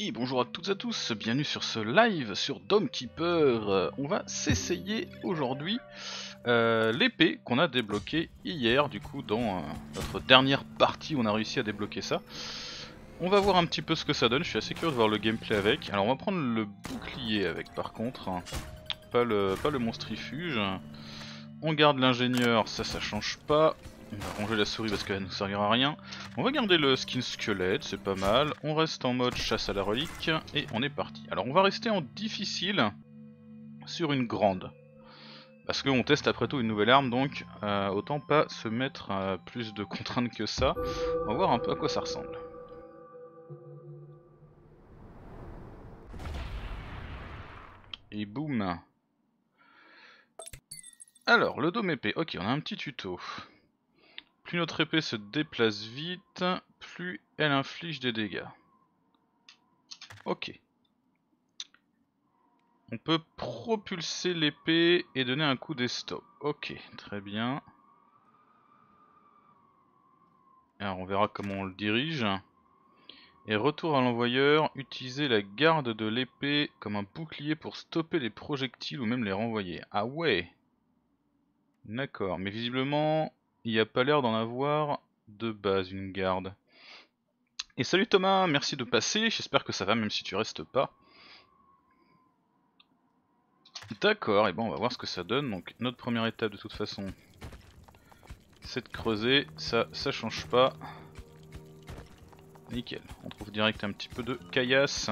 Et bonjour à toutes et à tous, bienvenue sur ce live sur Dome Keeper. On va s'essayer aujourd'hui l'épée qu'on a débloquée hier, du coup dans notre dernière partie on a réussi à débloquer ça. On va voir un petit peu ce que ça donne, je suis assez curieux de voir le gameplay avec. Alors on va prendre le bouclier avec par contre, hein. Pas le monstrifuge. On garde l'ingénieur, ça change pas. On va ranger la souris parce qu'elle nous servira à rien. On va garder le skin squelette, c'est pas mal. On reste en mode chasse à la relique et on est parti. Alors on va rester en difficile sur une grande. Parce qu'on teste après tout une nouvelle arme, donc autant pas se mettre plus de contraintes que ça. On va voir un peu à quoi ça ressemble. Et boum. Alors, le dôme épée. Ok, on a un petit tuto. Plus notre épée se déplace vite, plus elle inflige des dégâts. Ok. On peut propulser l'épée et donner un coup d'estop. Ok, très bien. Alors on verra comment on le dirige. Et retour à l'envoyeur, utiliser la garde de l'épée comme un bouclier pour stopper les projectiles ou même les renvoyer. Ah ouais. D'accord, mais visiblement il n'y a pas l'air d'en avoir de base une garde. Et salut Thomas, merci de passer, j'espère que ça va même si tu restes pas. D'accord, et bon on va voir ce que ça donne. Donc notre première étape de toute façon c'est de creuser, ça change pas. Nickel, on trouve direct un petit peu de caillasse.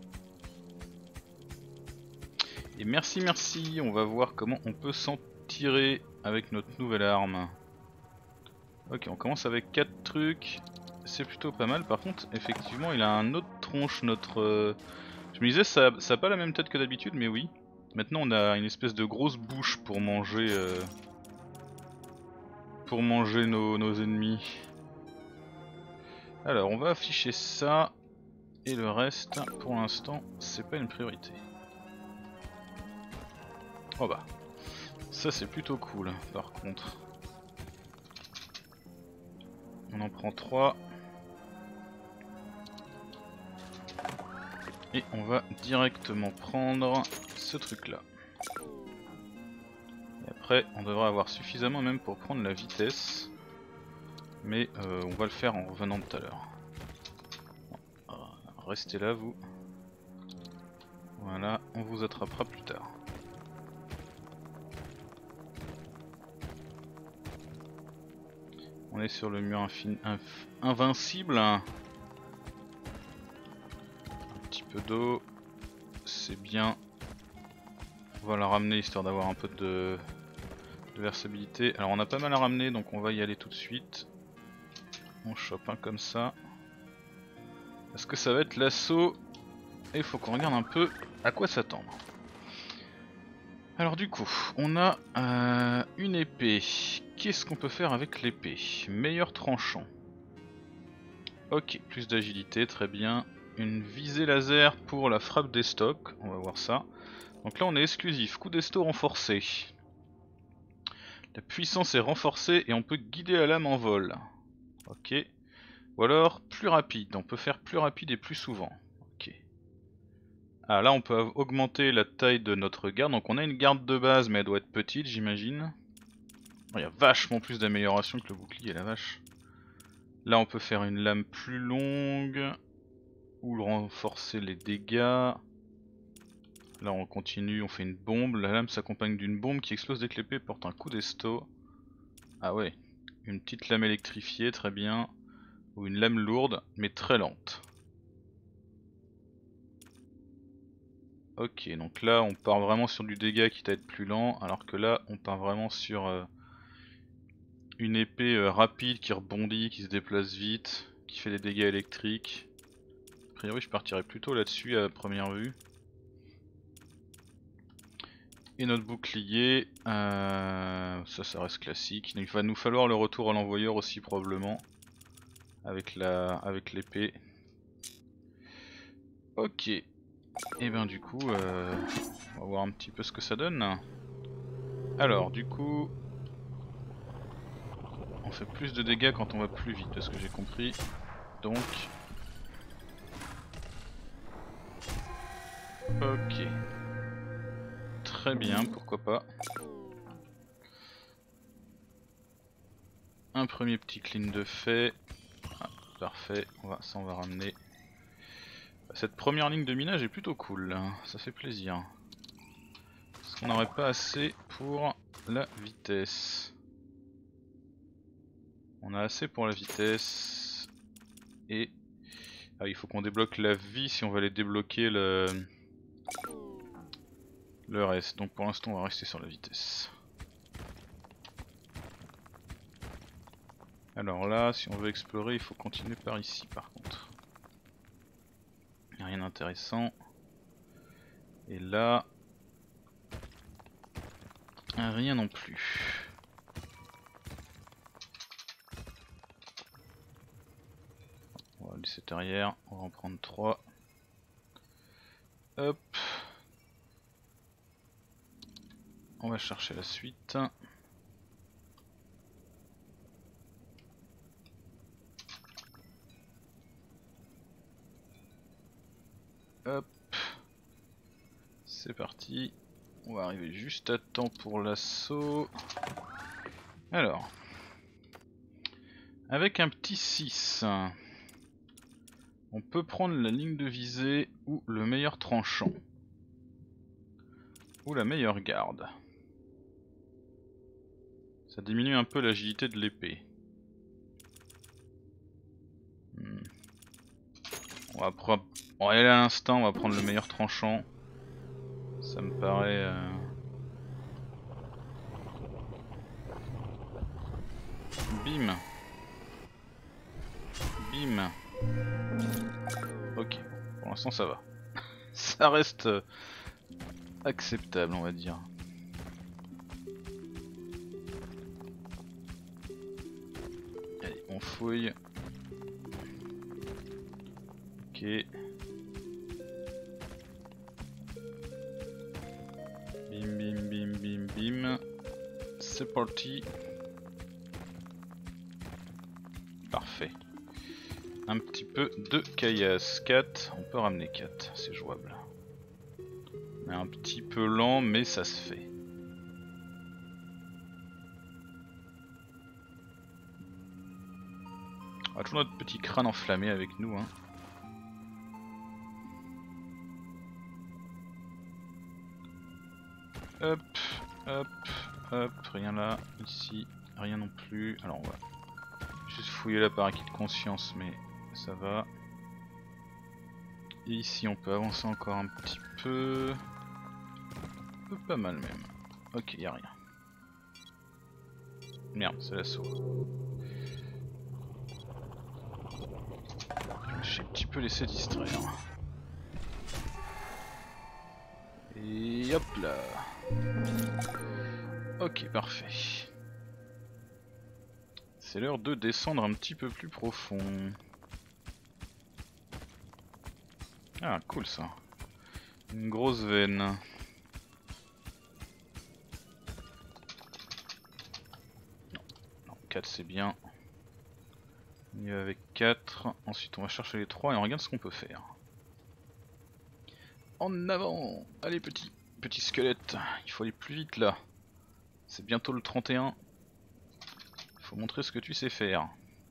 Et merci, on va voir comment on peut s'en tirer avec notre nouvelle arme. Ok, on commence avec 4 trucs, c'est plutôt pas mal. Par contre, effectivement, il a un autre tronche, notre... Je me disais, ça a pas la même tête que d'habitude, mais oui. Maintenant, on a une espèce de grosse bouche pour manger nos ennemis. Alors, on va afficher ça, et le reste, pour l'instant, c'est pas une priorité. Oh bah, ça c'est plutôt cool, par contre. On en prend 3. Et on va directement prendre ce truc là. Et après on devrait avoir suffisamment même pour prendre la vitesse. Mais on va le faire en revenant tout à l'heure. Restez là vous. Voilà, on vous attrapera plus tard. On est sur le mur invincible. Un petit peu d'eau, c'est bien. On va la ramener histoire d'avoir un peu de versabilité. Alors on a pas mal à ramener donc on va y aller tout de suite. On chope un comme ça. Parce que ça va être l'assaut. Et il faut qu'on regarde un peu à quoi s'attendre. Alors du coup, on a une épée. Qu'est-ce qu'on peut faire avec l'épée? Meilleur tranchant. Ok, plus d'agilité, très bien. Une visée laser pour la frappe des stocks, on va voir ça. Donc là on est exclusif, coup d'esto renforcé. La puissance est renforcée et on peut guider la lame en vol. Ok. Ou alors plus rapide, on peut faire plus rapide et plus souvent. Ok. Ah là on peut augmenter la taille de notre garde, donc on a une garde de base mais elle doit être petite j'imagine. Il y a vachement plus d'amélioration que le bouclier, la vache. Là on peut faire une lame plus longue. Ou renforcer les dégâts. Là on continue, on fait une bombe. La lame s'accompagne d'une bombe qui explose dès que l'épée porte un coup d'esto. Ah ouais, une petite lame électrifiée, très bien. Ou une lame lourde, mais très lente. Ok, donc là on part vraiment sur du dégât qui va être plus lent, alors que là on part vraiment sur une épée rapide qui rebondit, qui se déplace vite, qui fait des dégâts électriques. A priori je partirais plutôt là-dessus à première vue. Et notre bouclier, ça reste classique. Il va nous falloir le retour à l'envoyeur aussi probablement. Avec l'épée. Ok. Et ben du coup, on va voir un petit peu ce que ça donne. Alors du coup, on fait plus de dégâts quand on va plus vite, de ce que j'ai compris. Donc, Ok. Très bien, pourquoi pas. Un premier petit clean de fait. Ah, parfait, ça on va ramener. Cette première ligne de minage est plutôt cool, hein. Ça fait plaisir. Parce qu'on n'aurait pas assez pour la vitesse. On a assez pour la vitesse. Et ah, il faut qu'on débloque la vie si on va aller débloquer le reste. Donc pour l'instant on va rester sur la vitesse. Alors là, si on veut explorer, il faut continuer par ici par contre. Il n'y a rien d'intéressant. Et là, rien non plus. On va laisser derrière, on va en prendre 3. Hop. On va chercher la suite. Hop. C'est parti. On va arriver juste à temps pour l'assaut. Alors. Avec un petit 6. On peut prendre la ligne de visée ou le meilleur tranchant. Ou la meilleure garde. Ça diminue un peu l'agilité de l'épée. On va y aller à l'instant, on va prendre le meilleur tranchant. Ça me paraît... Bim. Bim. Ok, pour l'instant ça va. Ça reste acceptable on va dire. Allez, on fouille. Ok. Bim bim bim bim bim. C'est parti. Parfait. Un petit peu de caillasse. 4, on peut ramener 4, c'est jouable. On est un petit peu lent mais ça se fait. On a toujours notre petit crâne enflammé avec nous, hein. Hop, hop, hop, rien là, ici, rien non plus. Alors on va juste fouiller là par acquis de conscience, mais ça va. Et ici on peut avancer encore un petit peu. Pas mal même. Ok, y a rien. Merde, c'est l'assaut. J'ai un petit peu laissé distraire. Et hop là. Ok, parfait. C'est l'heure de descendre un petit peu plus profond. Ah, cool ça. Une grosse veine. Non, 4 c'est bien. On y va avec 4. Ensuite on va chercher les 3 et on regarde ce qu'on peut faire. En avant! Allez petit squelette, il faut aller plus vite là. C'est bientôt le 31. Il faut montrer ce que tu sais faire.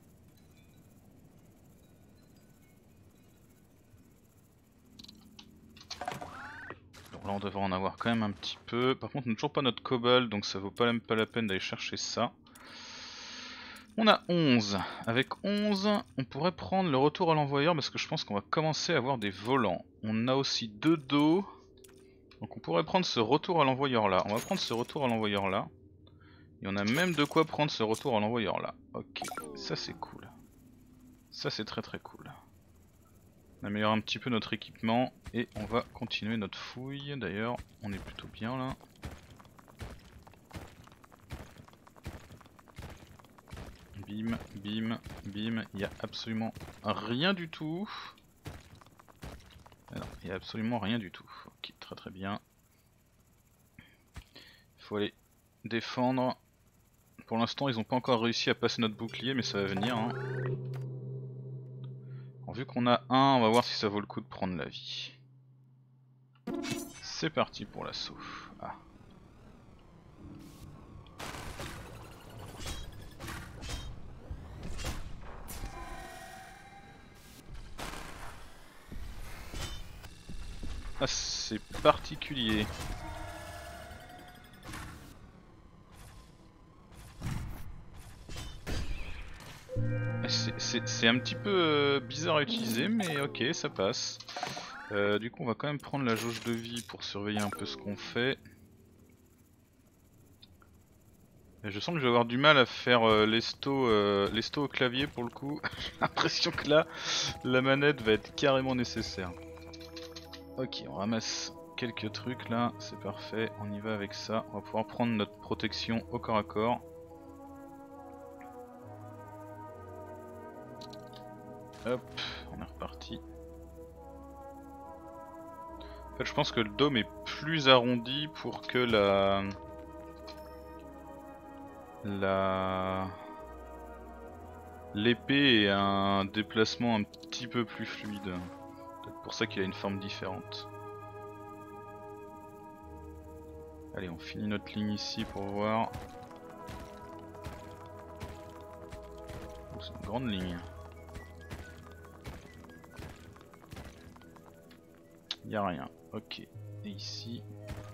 Donc là on devrait en avoir quand même un petit peu. Par contre on n'a toujours pas notre cobalt donc ça vaut même pas la peine d'aller chercher ça. On a 11. Avec 11, on pourrait prendre le retour à l'envoyeur parce que je pense qu'on va commencer à avoir des volants. On a aussi 2 dos. Donc on pourrait prendre ce retour à l'envoyeur là. On va prendre ce retour à l'envoyeur là. Et on a même de quoi prendre ce retour à l'envoyeur là. Ok, ça c'est cool. Ça c'est très très cool. On améliore un petit peu notre équipement et on va continuer notre fouille. D'ailleurs, on est plutôt bien là. Bim, bim, bim, il n'y a absolument rien du tout. Alors, il n'y a absolument rien du tout. Ok, très très bien. Il faut aller défendre. Pour l'instant, ils n'ont pas encore réussi à passer notre bouclier, mais ça va venir. Hein. Alors, vu qu'on a un, on va voir si ça vaut le coup de prendre la vie. C'est parti pour l'assaut. Ah. Ah, c'est particulier. C'est un petit peu bizarre à utiliser, mais ok, ça passe. Du coup, on va quand même prendre la jauge de vie pour surveiller un peu ce qu'on fait. Et je sens que je vais avoir du mal à faire l'esto au clavier pour le coup. J'ai l'impression que là, la manette va être carrément nécessaire. Ok, on ramasse quelques trucs là, c'est parfait, on y va avec ça. On va pouvoir prendre notre protection au corps à corps. Hop, on est reparti. En fait, je pense que le dôme est plus arrondi pour que l'épée ait un déplacement un petit peu plus fluide. Peut-être pour ça qu'il a une forme différente. Allez, on finit notre ligne ici pour voir. Oh, c'est une grande ligne. Y a rien. Ok. Et ici,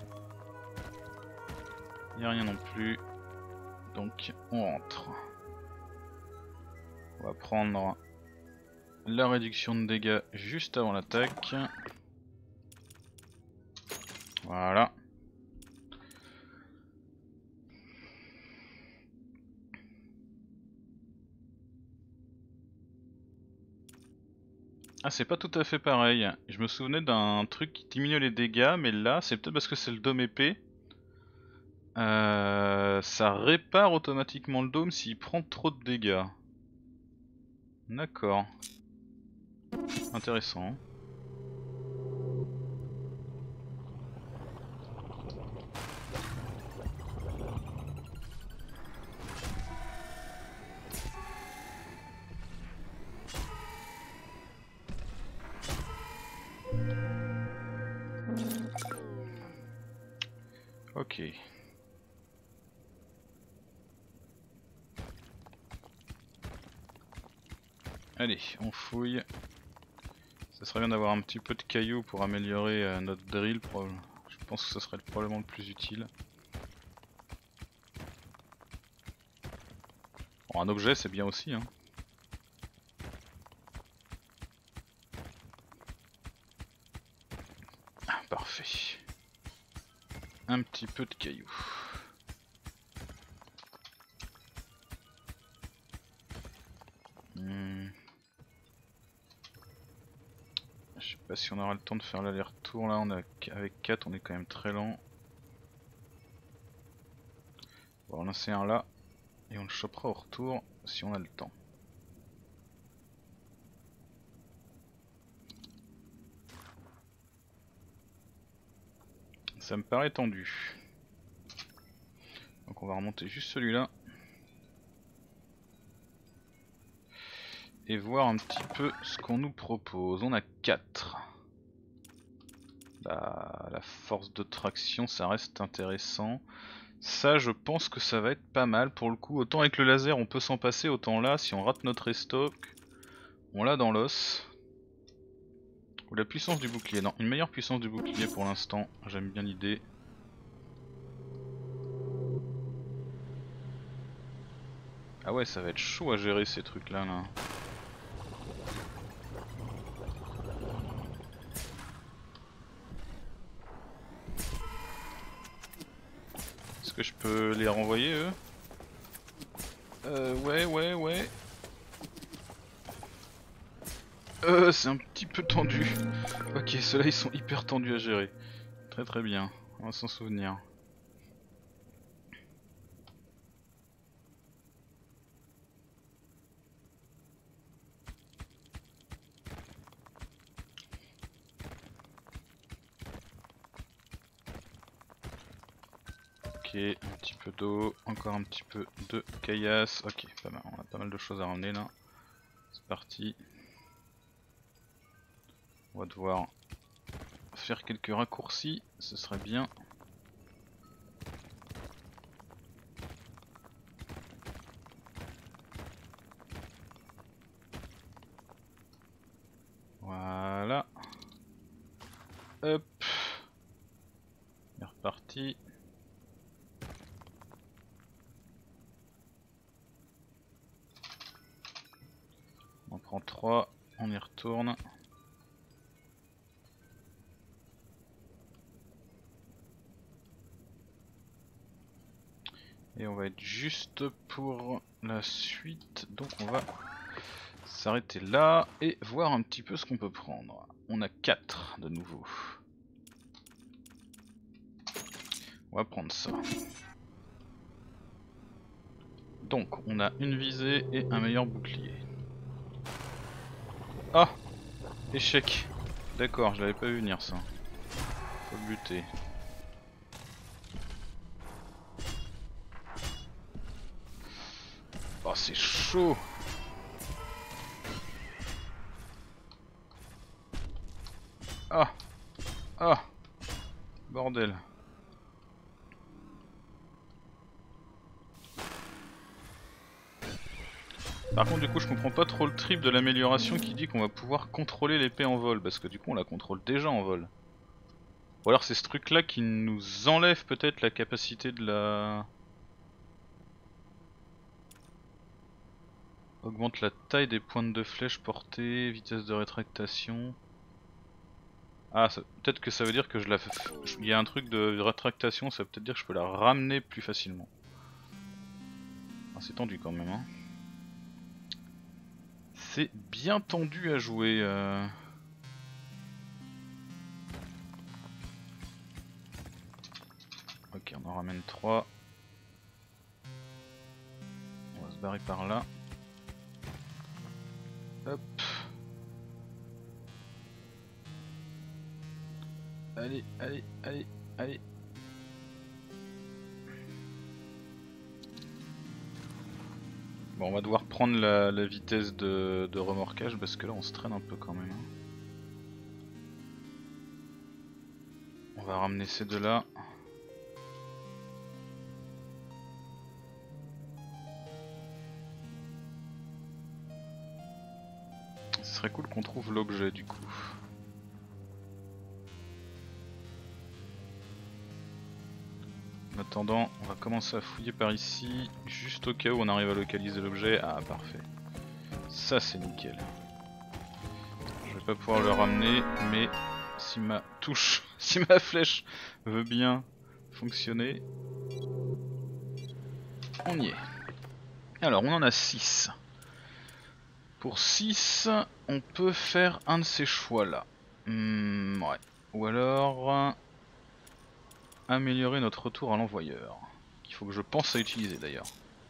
y a rien non plus. Donc on rentre. On va prendre la réduction de dégâts juste avant l'attaque. Voilà. Ah, c'est pas tout à fait pareil. Je me souvenais d'un truc qui diminue les dégâts, mais là c'est peut-être parce que c'est le dôme épée. Ça répare automatiquement le dôme s'il prend trop de dégâts. D'accord. Intéressant. Ok. Allez, on fouille. Ça serait bien d'avoir un petit peu de cailloux pour améliorer notre drill. Je pense que ce serait probablement le plus utile. Bon, un objet c'est bien aussi, hein. Ah, parfait. Un petit peu de cailloux. Je sais pas si on aura le temps de faire l'aller-retour là, avec 4 on est quand même très lent. On va en lancer un là et on le chopera au retour si on a le temps. Ça me paraît tendu. Donc on va remonter juste celui-là. Et voir un petit peu ce qu'on nous propose. On a 4. La force de traction ça reste intéressant. Ça je pense que ça va être pas mal pour le coup. Autant avec le laser on peut s'en passer, autant là si on rate notre restock, on l'a dans l'os. Ou la puissance du bouclier. Non, une meilleure puissance du bouclier pour l'instant. J'aime bien l'idée. Ah ouais, ça va être chaud à gérer ces trucs là. Est-ce que je peux les renvoyer eux? Ouais. C'est un petit peu tendu. Ok, ceux-là ils sont hyper tendus à gérer. Très bien, on va s'en souvenir. Ok, un petit peu d'eau, encore un petit peu de caillasse. Ok, pas mal, on a pas mal de choses à ramener là. C'est parti. On va devoir faire quelques raccourcis, ce serait bien. Voilà. Hop. C'est reparti. On prend 3, on y retourne. Et on va être juste pour la suite, donc on va s'arrêter là et voir un petit peu ce qu'on peut prendre. On a 4 de nouveau. On va prendre ça. Donc on a une visée et un meilleur bouclier. Ah! Échec. D'accord, je l'avais pas vu venir ça. Faut le buter. Oh c'est chaud. Ah! Ah! Bordel. Par contre du coup je comprends pas trop le trip de l'amélioration qui dit qu'on va pouvoir contrôler l'épée en vol, parce que du coup on la contrôle déjà en vol. Ou alors c'est ce truc là qui nous enlève peut-être la capacité de la... Augmente la taille des pointes de flèche portée, vitesse de rétractation... Ah, peut-être que ça veut dire que je la... Il y a un truc de rétractation, ça veut peut-être dire que je peux la ramener plus facilement. Ah, c'est tendu quand même hein. C'est bien tendu à jouer. Ok, on en ramène 3. On va se barrer par là. Hop. Allez, allez, allez, allez. Bon, on va devoir prendre la vitesse de remorquage parce que là on se traîne un peu quand même. Hein. On va ramener ces deux là. Ce serait cool qu'on trouve l'objet du coup. En attendant, on va commencer à fouiller par ici, juste au cas où on arrive à localiser l'objet. Ah parfait. Ça c'est nickel. Je vais pas pouvoir le ramener, mais si ma touche, si ma flèche veut bien fonctionner, on y est. Alors on en a 6. Pour 6, on peut faire un de ces choix là. Ouais. Ou alors améliorer notre retour à l'envoyeur. Qu'il faut que je pense à utiliser d'ailleurs.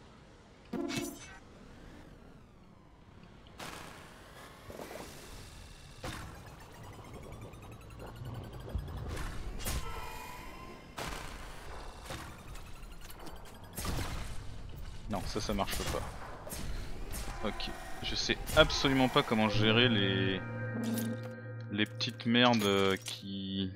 Non, ça marche pas. Ok. Je sais absolument pas comment gérer les petites merdes qui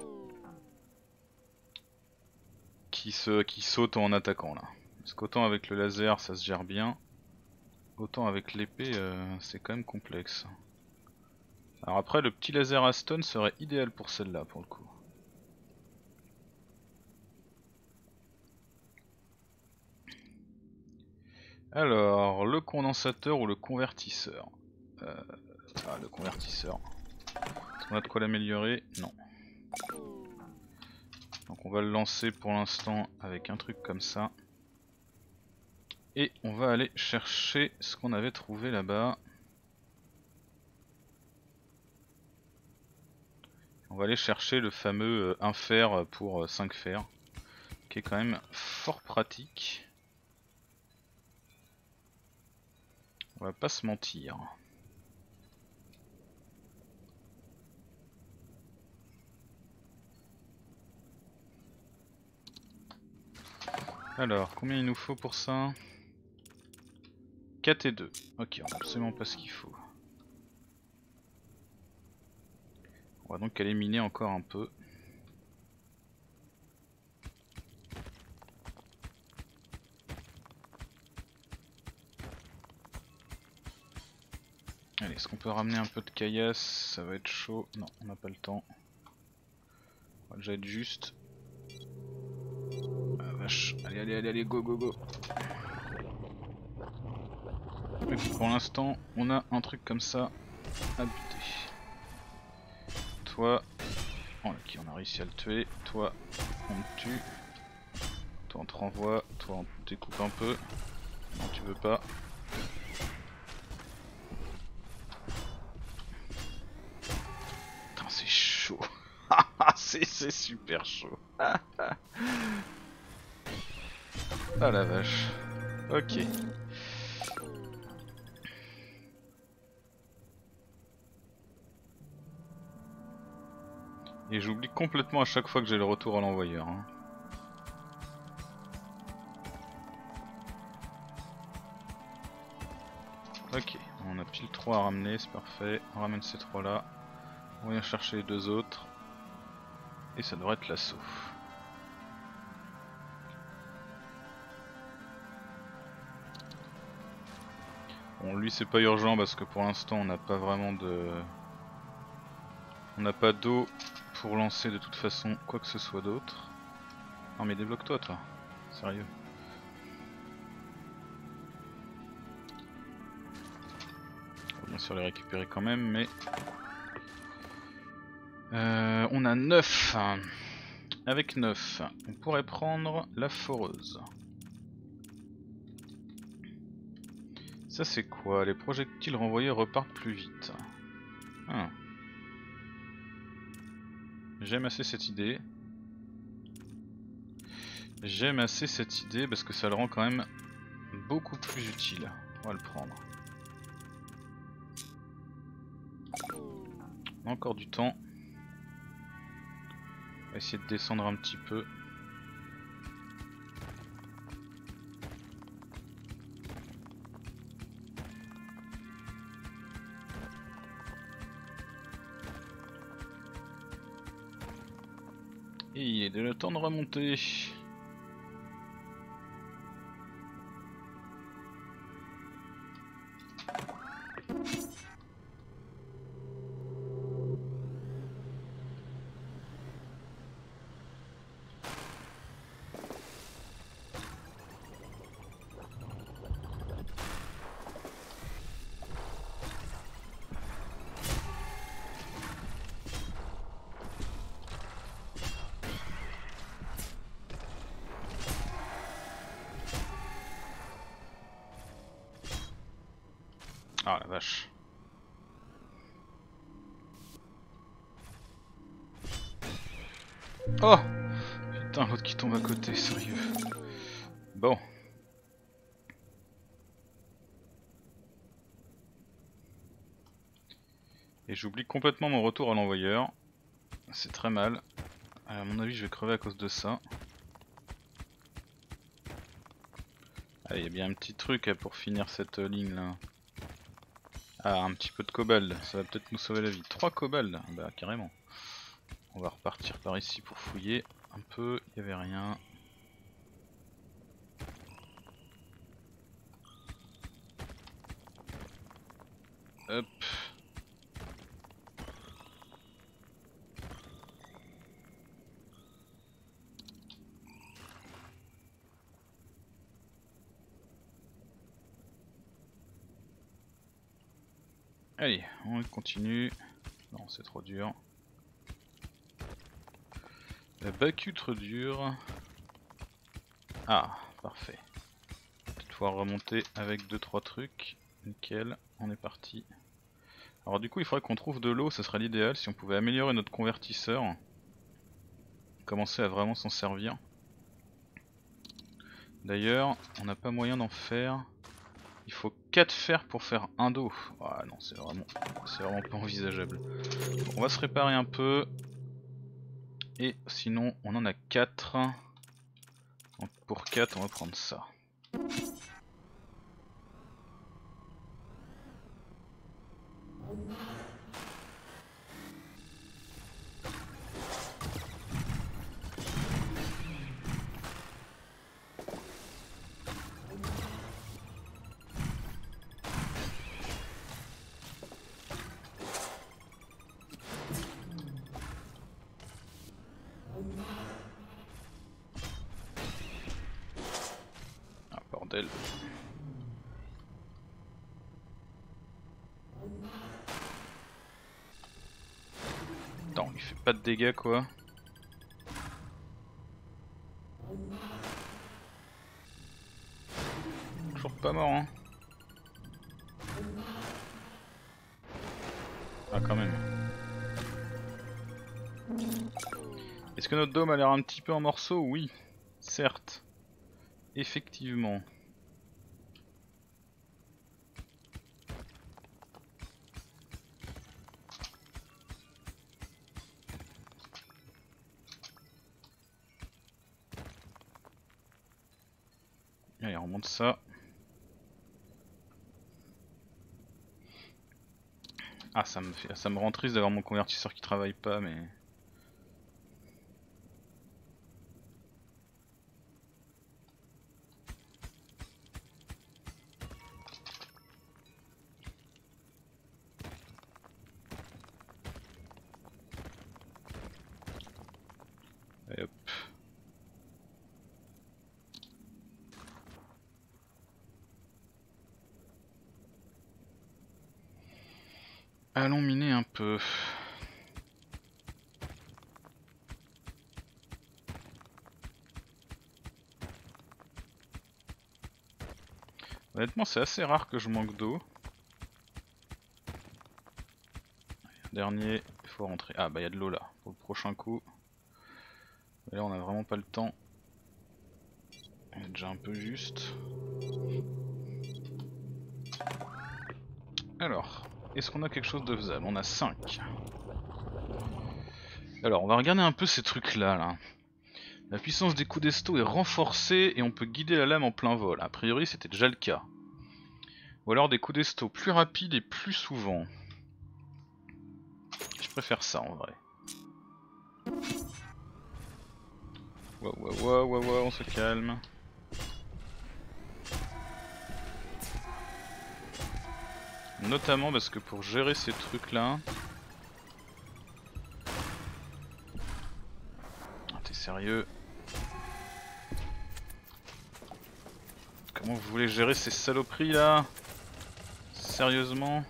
sautent en attaquant là. Parce qu'autant avec le laser ça se gère bien, autant avec l'épée c'est quand même complexe. Alors après le petit laser à stun serait idéal pour celle-là pour le coup. Alors le condensateur ou le convertisseur Ah le convertisseur. Est-ce qu'on a de quoi l'améliorer? Non. Donc on va le lancer pour l'instant avec un truc comme ça. Et on va aller chercher ce qu'on avait trouvé là-bas. On va aller chercher le fameux 1 fer pour 5 fers, qui est quand même fort pratique. On va pas se mentir. Alors, combien il nous faut pour ça? 4 et 2. Ok, on a absolument pas ce qu'il faut. On On va donc aller miner encore un peu. Allez, est-ce qu'on peut ramener un peu de caillasse? Ça va être chaud. Non, on n'a pas le temps. On va déjà être juste. Ah vache, allez, go, go, go. Et puis pour l'instant, on a un truc comme ça à buter. Toi, ok, on a réussi à le tuer. Toi, on te tue. Toi, on te renvoie. Toi, on te découpe un peu. Non, tu veux pas. Putain, c'est chaud. C'est super chaud. Ah la vache. Ok. Et j'oublie complètement à chaque fois que j'ai le retour à l'envoyeur. Hein. Ok, on a pile 3 à ramener, c'est parfait. On ramène ces 3 là. On vient chercher les 2 autres. Et ça devrait être l'assaut. Bon, lui c'est pas urgent parce que pour l'instant on n'a pas vraiment de... On n'a pas d'eau pour lancer de toute façon quoi que ce soit d'autre. Non mais débloque-toi toi, sérieux. On va bien sûr les récupérer quand même mais... on a 9. Avec 9, on pourrait prendre la foreuse. Ça c'est quoi? Les projectiles renvoyés repartent plus vite. Ah. J'aime assez cette idée. J'aime assez cette idée parce que ça le rend quand même beaucoup plus utile. On va le prendre. On a encore du temps. On va essayer de descendre un petit peu. Et il est de le temps de remonter. Ah la vache. Oh putain, l'autre qui tombe à côté, sérieux. Bon. Et j'oublie complètement mon retour à l'envoyeur. C'est très mal. À mon avis je vais crever à cause de ça. Ah, il y a bien un petit truc pour finir cette ligne là. Ah, un petit peu de cobalt, ça va peut-être nous sauver la vie. 3 cobalt, bah carrément. On va repartir par ici pour fouiller un peu, il n'y avait rien. Hop. Allez, on continue. Non, c'est trop dur. La Bacu trop dur. Ah, parfait. Peut-être pouvoir remonter avec 2-3 trucs. Nickel, on est parti. Alors du coup il faudrait qu'on trouve de l'eau, ça serait l'idéal si on pouvait améliorer notre convertisseur. Commencer à vraiment s'en servir. D'ailleurs, on n'a pas moyen d'en faire. Il faut 4 fers pour faire un d'eau. Ah non, c'est vraiment pas envisageable. On va se réparer un peu. Et sinon, on en a 4. Donc pour 4, on va prendre ça. Ah bordel. Attends, il fait pas de dégâts quoi. Toujours pas mort hein. Ah quand même. Est-ce que notre dôme a l'air un petit peu en morceaux? Oui, certes. Effectivement. Allez, on remonte ça. Ah, ça me rend triste d'avoir mon convertisseur qui travaille pas, mais... Et hop. Allons miner un peu. Honnêtement, c'est assez rare que je manque d'eau. Dernier, il faut rentrer. Ah bah il y a de l'eau là, pour le prochain coup. Et là on a vraiment pas le temps. On est déjà un peu juste. Alors, est-ce qu'on a quelque chose de faisable? On a 5. Alors on va regarder un peu ces trucs là. La puissance des coups d'esto est renforcée et on peut guider la lame en plein vol. A priori c'était déjà le cas. Ou alors des coups d'esto plus rapides et plus souvent. Je préfère ça en vrai. Wow, on se calme. Notamment parce que pour gérer ces trucs là... Ah, t'es sérieux? Comment vous voulez gérer ces saloperies là? Sérieusement?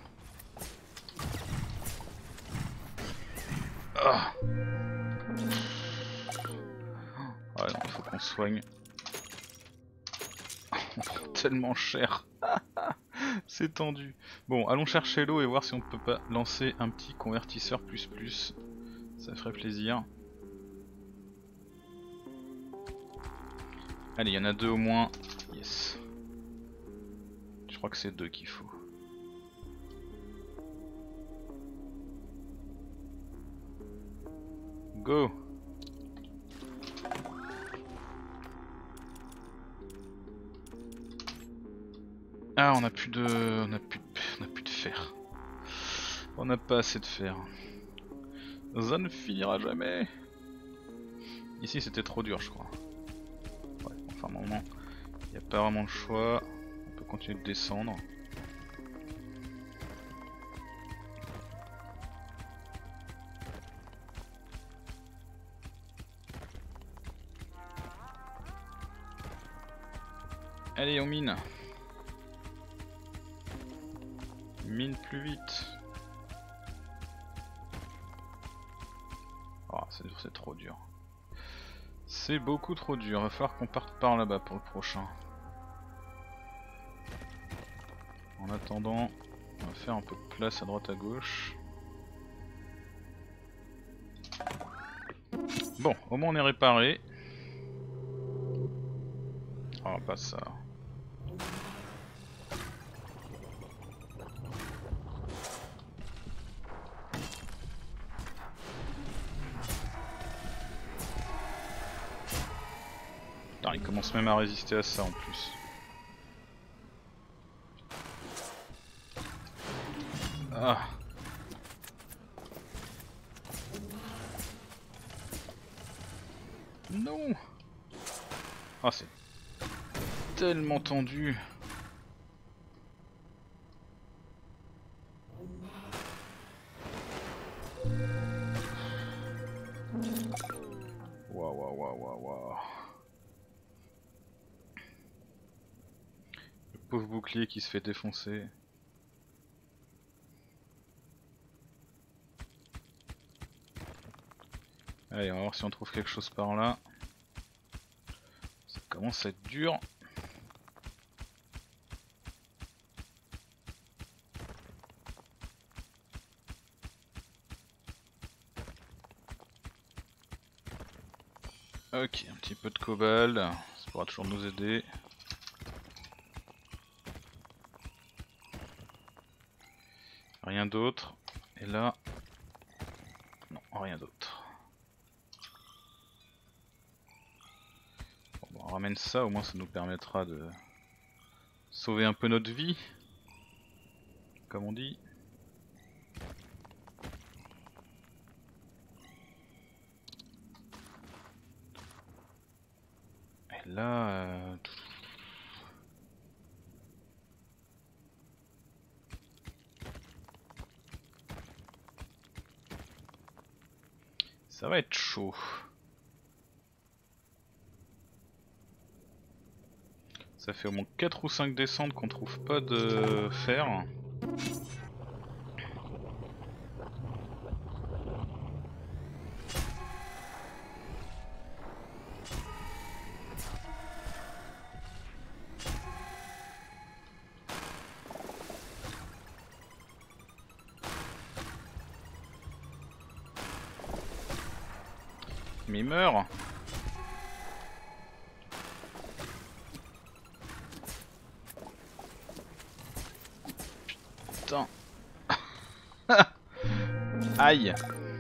Ah ouais non, il faut qu'on soigne. On prend tellement cher. C'est tendu. Bon, allons chercher l'eau et voir si on peut pas lancer un petit convertisseur plus. Ça ferait plaisir. Allez, il y en a 2 au moins. Yes. Je crois que c'est 2 qu'il faut. Go! Ah, on a plus de fer. On n'a pas assez de fer. Ça ne finira jamais. Ici c'était trop dur je crois. Ouais, enfin normalement il n'y a pas vraiment le choix. On peut continuer de descendre. Allez on mine. Mine plus vite. Oh, c'est trop dur. C'est beaucoup trop dur, va falloir qu'on parte par là-bas pour le prochain. En attendant, on va faire un peu de place à droite à gauche. Bon, au moins on est réparé. Oh, pas ça. Putain, il commence même à résister à ça en plus. Ah. Non. Ah, c'est tellement tendu. Waouh, waouh, waouh, waouh, waouh. Le pauvre bouclier qui se fait défoncer. Allez, on va voir si on trouve quelque chose par là. Ça commence à être dur. Ok, un petit peu de cobalt, ça pourra toujours nous aider. Rien d'autre. Et là... Non, rien d'autre. Bon, on ramène ça, au moins ça nous permettra de sauver un peu notre vie. Comme on dit. Et là... ça va être chaud. Ça fait au moins 4 ou 5 descentes qu'on trouve pas de fer. Mais il meurt. Putain. Aïe.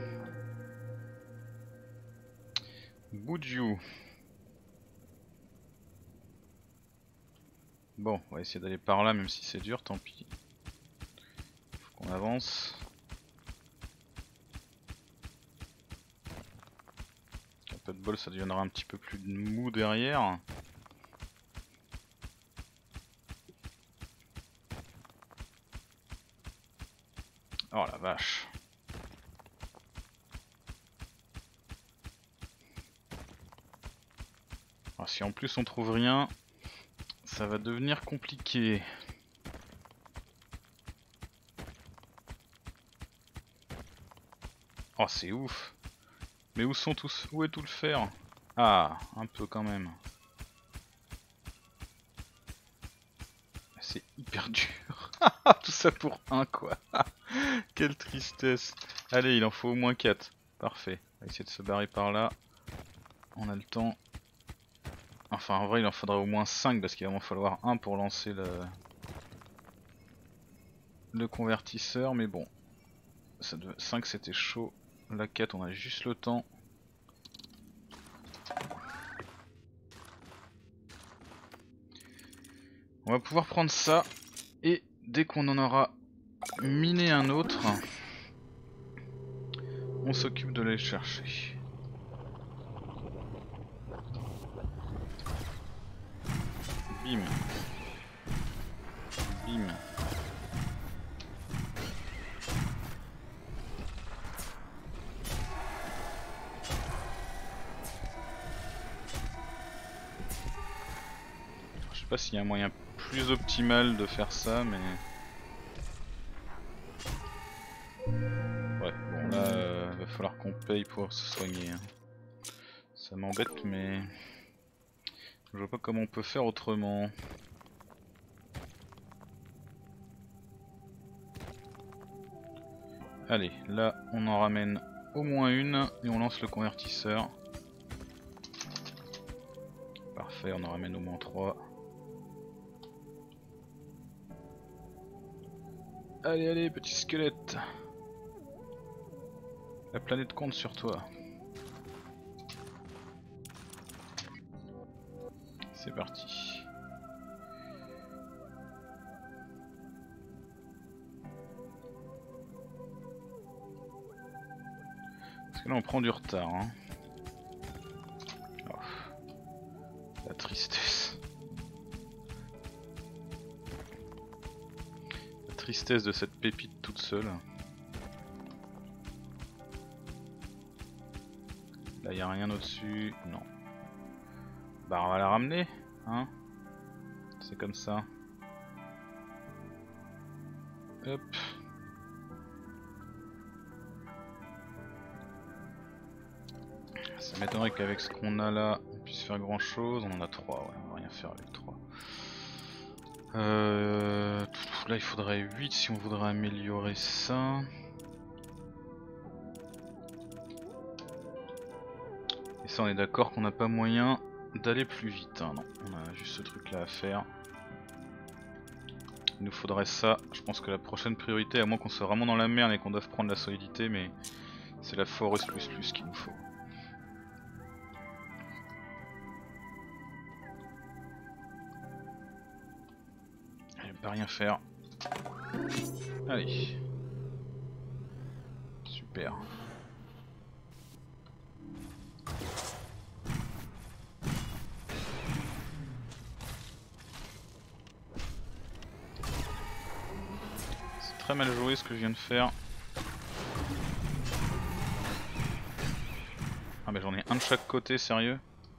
Boudjou. Bon, on va essayer d'aller par là même si c'est dur, tant pis. Faut qu'on avance. Un peu de bol, ça deviendra un petit peu plus mou derrière. Oh la vache. Alors, si en plus on trouve rien, ça va devenir compliqué. Oh c'est ouf. Mais où sont tous? Où est tout le fer? Ah, un peu quand même. C'est hyper dur. Tout ça pour un quoi. Quelle tristesse. Allez, il en faut au moins 4. Parfait. On va essayer de se barrer par là. On a le temps. Enfin en vrai il en faudra au moins 5 parce qu'il va en falloir un pour lancer le convertisseur. Mais bon. 5 c'était chaud. La 4 on a juste le temps. On va pouvoir prendre ça. Et dès qu'on en aura miné un autre, on s'occupe de les chercher. Bim. Bim. Je sais pas s'il y a un moyen plus optimal de faire ça, mais... ouais, bon là, va falloir qu'on paye pour se soigner. Ça m'embête, mais... je vois pas comment on peut faire autrement. Allez, là on en ramène au moins une et on lance le convertisseur. Parfait, on en ramène au moins 3. Allez, allez, petit squelette. La planète compte sur toi. C'est parti. Parce que là on prend du retard. Hein. Oh. La tristesse. La tristesse de cette pépite toute seule. Là y a rien au-dessus, non. Bah on va la ramener, hein. C'est comme ça. Hop. Ça m'étonnerait qu'avec ce qu'on a là, on puisse faire grand chose. On en a 3, ouais, on va rien faire avec 3. Là il faudrait 8 si on voudrait améliorer ça. Et ça on est d'accord qu'on n'a pas moyen d'aller plus vite, hein. Non, on a juste ce truc là à faire. Il nous faudrait ça. Je pense que la prochaine priorité, à moins qu'on soit vraiment dans la merde et qu'on doive prendre la solidité, mais c'est la forest plus qu'il nous faut. Je vais pas rien faire. Allez. Super. C'est très mal joué ce que je viens de faire. Ah mais j'en ai un de chaque côté, sérieux.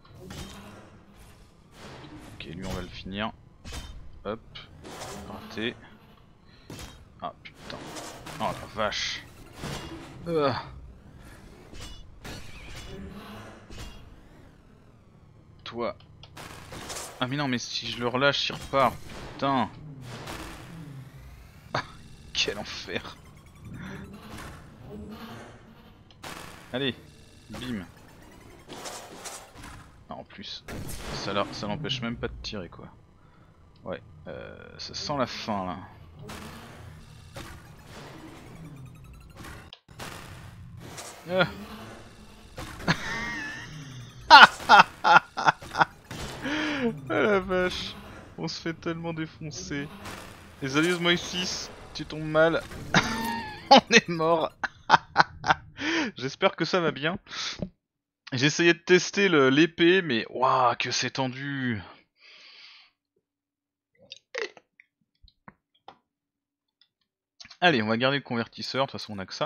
Ok, lui on va le finir. Hop. Raté. Ah putain. Oh la vache. Toi. Ah mais non, mais si je le relâche il repart. Putain. Ah, quel enfer. Allez, bim. Ah, en plus, ça l'empêche même pas de tirer quoi. Ouais, ça sent la fin là. Ah la vache, on se fait tellement défoncer. Et salut Moïsis, tu tombes mal. On est mort. J'espère que ça va bien. J'ai essayé de tester l'épée, mais waouh, que c'est tendu. Allez, on va garder le convertisseur, de toute façon on a que ça.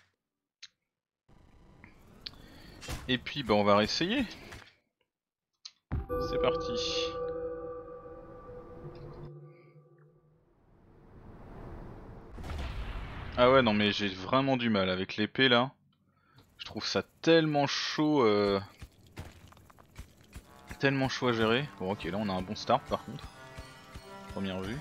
Et puis bah on va réessayer. C'est parti. Ah ouais non mais j'ai vraiment du mal avec l'épée là. Je trouve ça tellement chaud tellement chaud à gérer. Bon ok là on a un bon start par contre. Première vue.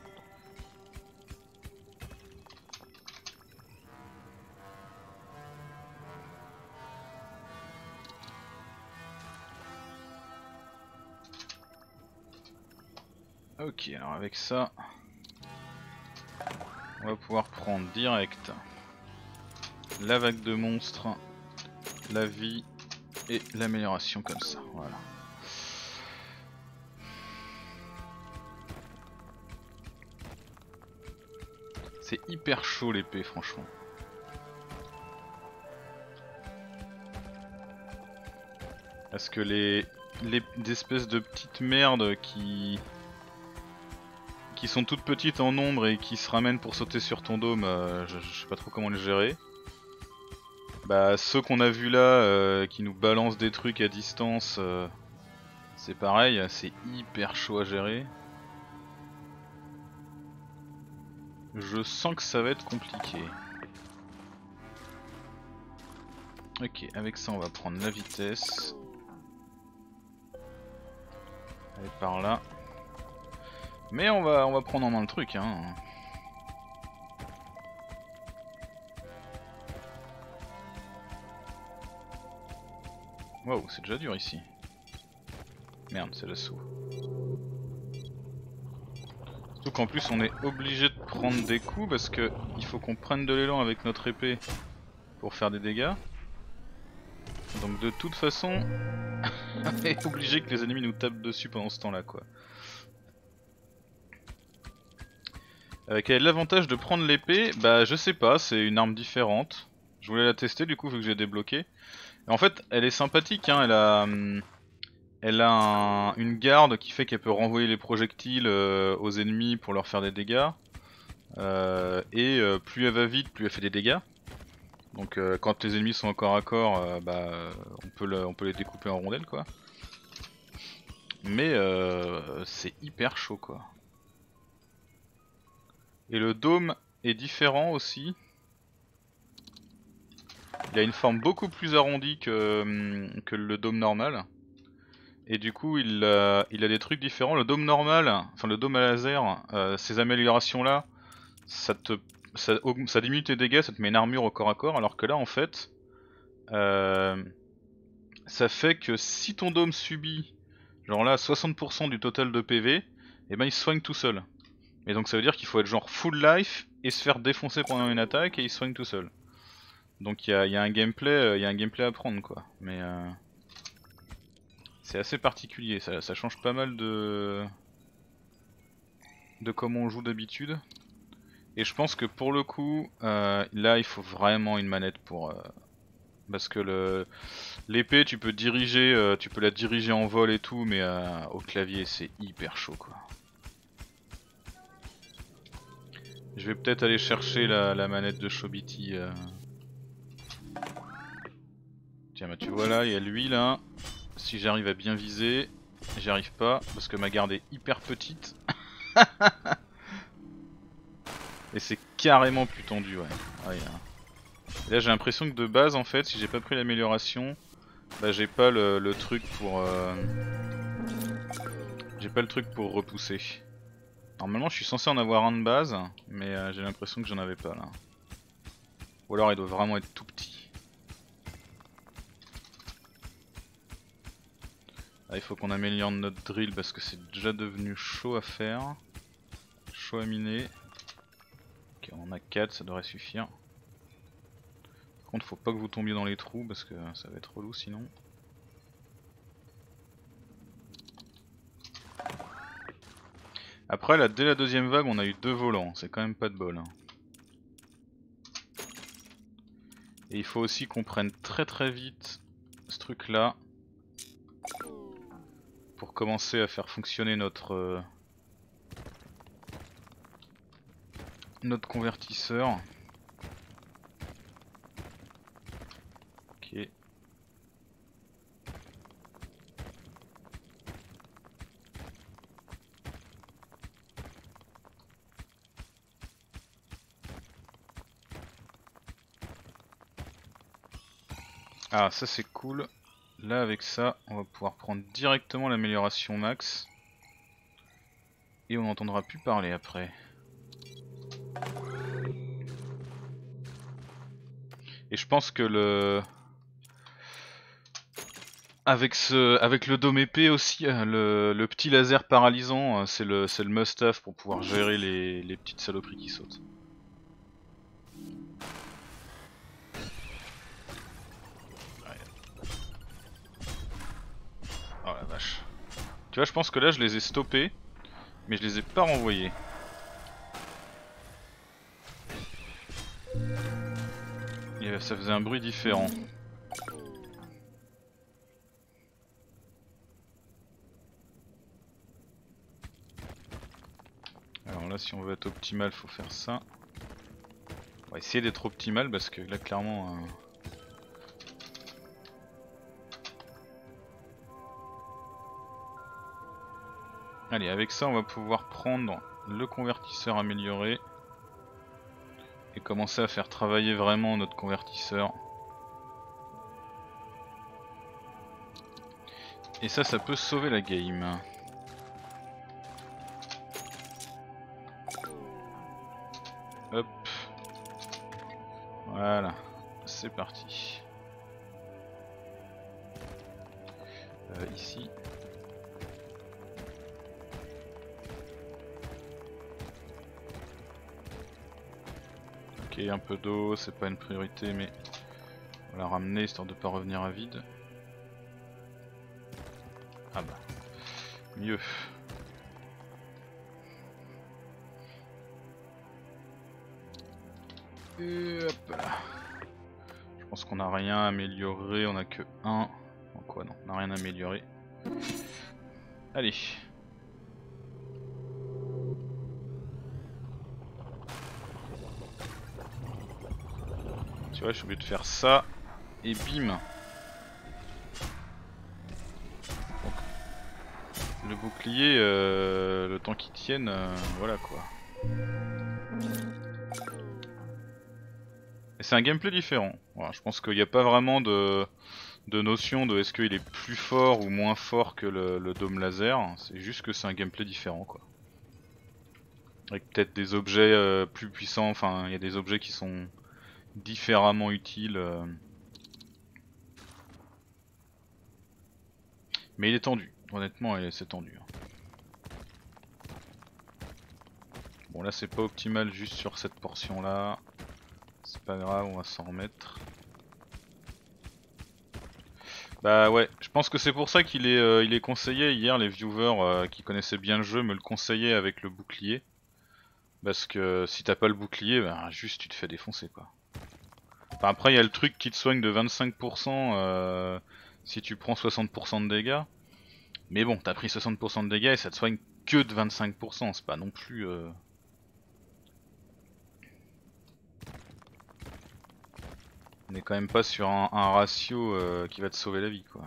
Ok alors avec ça on va pouvoir prendre direct la vague de monstres, la vie et l'amélioration comme ça, voilà. C'est hyper chaud l'épée franchement. Parce que les espèces de petites merdes qui sont toutes petites en nombre et qui se ramènent pour sauter sur ton dôme, je sais pas trop comment les gérer. Bah ceux qu'on a vu là qui nous balancent des trucs à distance, c'est pareil, c'est hyper chaud à gérer. Je sens que ça va être compliqué. Ok, avec ça on va prendre la vitesse. Allez par là. Mais on va prendre en main le truc hein. Waouh, c'est déjà dur ici. Merde, c'est l'assaut. Surtout qu'en plus on est obligé de prendre des coups parce que il faut qu'on prenne de l'élan avec notre épée pour faire des dégâts. Donc de toute façon, on est obligé que les ennemis nous tapent dessus pendant ce temps là quoi. Avec l'avantage de prendre l'épée, bah je sais pas, c'est une arme différente. Je voulais la tester du coup vu que j'ai débloqué. Et en fait elle est sympathique hein, elle a une garde qui fait qu'elle peut renvoyer les projectiles aux ennemis pour leur faire des dégâts. Plus elle va vite, plus elle fait des dégâts. Donc quand les ennemis sont au corps à corps, on peut les découper en rondelles quoi. Mais c'est hyper chaud quoi. Et le dôme est différent aussi. Il a une forme beaucoup plus arrondie que le dôme normal. Et du coup il a des trucs différents. Le dôme normal, enfin le dôme à laser, ces améliorations là, ça diminue tes dégâts, ça te met une armure au corps à corps. Alors que là en fait, ça fait que si ton dôme subit, genre là 60% du total de PV, et ben il se soigne tout seul. Et donc ça veut dire qu'il faut être genre full life et se faire défoncer pendant une attaque et il se soigne tout seul. Donc il y a un gameplay, à prendre quoi. Mais c'est assez particulier, ça change pas mal de comment on joue d'habitude. Et je pense que pour le coup, là il faut vraiment une manette pour... parce que l'épée tu peux diriger, tu peux la diriger en vol et tout, mais au clavier c'est hyper chaud quoi. Je vais peut-être aller chercher la manette de Shobiti. Tiens bah tu vois là, il y a lui là. Si j'arrive à bien viser, j'y arrive pas parce que ma garde est hyper petite. Et c'est carrément plus tendu ouais. Ah, et là j'ai l'impression que de base en fait, si j'ai pas pris l'amélioration, bah j'ai pas le truc pour... j'ai pas le truc pour repousser. Normalement je suis censé en avoir un de base, mais j'ai l'impression que j'en avais pas là. Ou alors il doit vraiment être tout petit. Ah, il faut qu'on améliore notre drill parce que c'est déjà devenu chaud à faire. Chaud à miner. Ok, on en a 4, ça devrait suffire. Par contre faut pas que vous tombiez dans les trous parce que ça va être relou sinon. Après là, dès la deuxième vague on a eu 2 volants, c'est quand même pas de bol. Hein. Et il faut aussi qu'on prenne très vite ce truc là. Pour commencer à faire fonctionner notre convertisseur. Ok. Ah ça c'est cool. Là avec ça on va pouvoir prendre directement l'amélioration max. Et on n'entendra plus parler après. Et je pense que avec le dôme épée aussi, le petit laser paralysant, c'est le must-have pour pouvoir gérer les petites saloperies qui sautent. Oh la vache. Tu vois, je pense que là je les ai stoppés, mais je les ai pas renvoyés. Et ça faisait un bruit différent. Alors là si on veut être optimal faut faire ça. On va essayer d'être optimal parce que là clairement... Allez, avec ça on va pouvoir prendre le convertisseur amélioré. Et commencer à faire travailler vraiment notre convertisseur. Et ça peut sauver la game. Hop. Voilà. C'est parti. Ici. Ok, un peu d'eau, c'est pas une priorité, mais on va la ramener histoire de pas revenir à vide. Ah bah, mieux. Et hop là. Je pense qu'on n'a rien amélioré, on a que 1. Donc quoi non, on n'a rien amélioré. Allez. Tu vois, je suis obligé de faire ça et bim. Donc, le bouclier, le temps qu'il tienne, voilà quoi. Et c'est un gameplay différent. Voilà, je pense qu'il n'y a pas vraiment de notion de est-ce qu'il est plus fort ou moins fort que le dôme laser. C'est juste que c'est un gameplay différent quoi. Avec peut-être des objets plus puissants, enfin il y a des objets qui sont différemment utiles. Mais il est tendu, honnêtement c'est tendu. Bon là c'est pas optimal juste sur cette portion là. C'est pas grave, on va s'en remettre. Bah ouais, je pense que c'est pour ça qu'il est conseillé. Hier les viewers qui connaissaient bien le jeu me le conseillaient avec le bouclier. Parce que si t'as pas le bouclier, bah juste tu te fais défoncer quoi. Enfin, après il y a le truc qui te soigne de 25% si tu prends 60% de dégâts. Mais bon, t'as pris 60% de dégâts et ça te soigne que de 25%, c'est pas non plus... On est quand même pas sur un ratio qui va te sauver la vie quoi.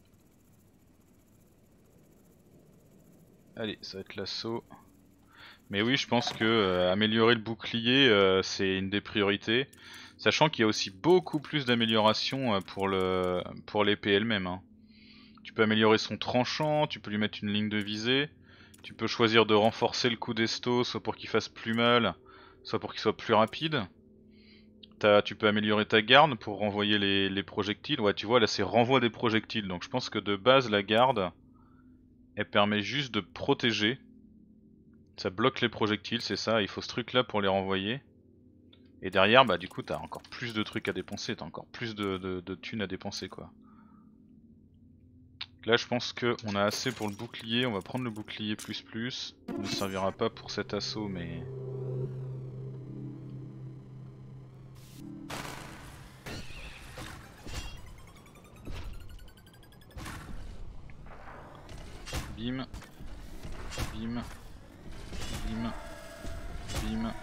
Allez, ça va être l'assaut. Mais oui, je pense que améliorer le bouclier c'est une des priorités. Sachant qu'il y a aussi beaucoup plus d'améliorations pour l'épée elle-même. Hein. Tu peux améliorer son tranchant, tu peux lui mettre une ligne de visée. Tu peux choisir de renforcer le coup d'esto, soit pour qu'il fasse plus mal, soit pour qu'il soit plus rapide. Tu peux améliorer ta garde pour renvoyer les projectiles. Ouais, tu vois, là c'est renvoi des projectiles. Donc je pense que de base, la garde, elle permet juste de protéger. Ça bloque les projectiles, c'est ça. Il faut ce truc là pour les renvoyer. Et derrière, bah du coup, t'as encore plus de trucs à dépenser. T'as encore plus de thunes à dépenser, quoi. Là, je pense qu'on a assez pour le bouclier. On va prendre le bouclier plus. Il ne servira pas pour cet assaut, mais... Bim. Bim. Bim. Bim.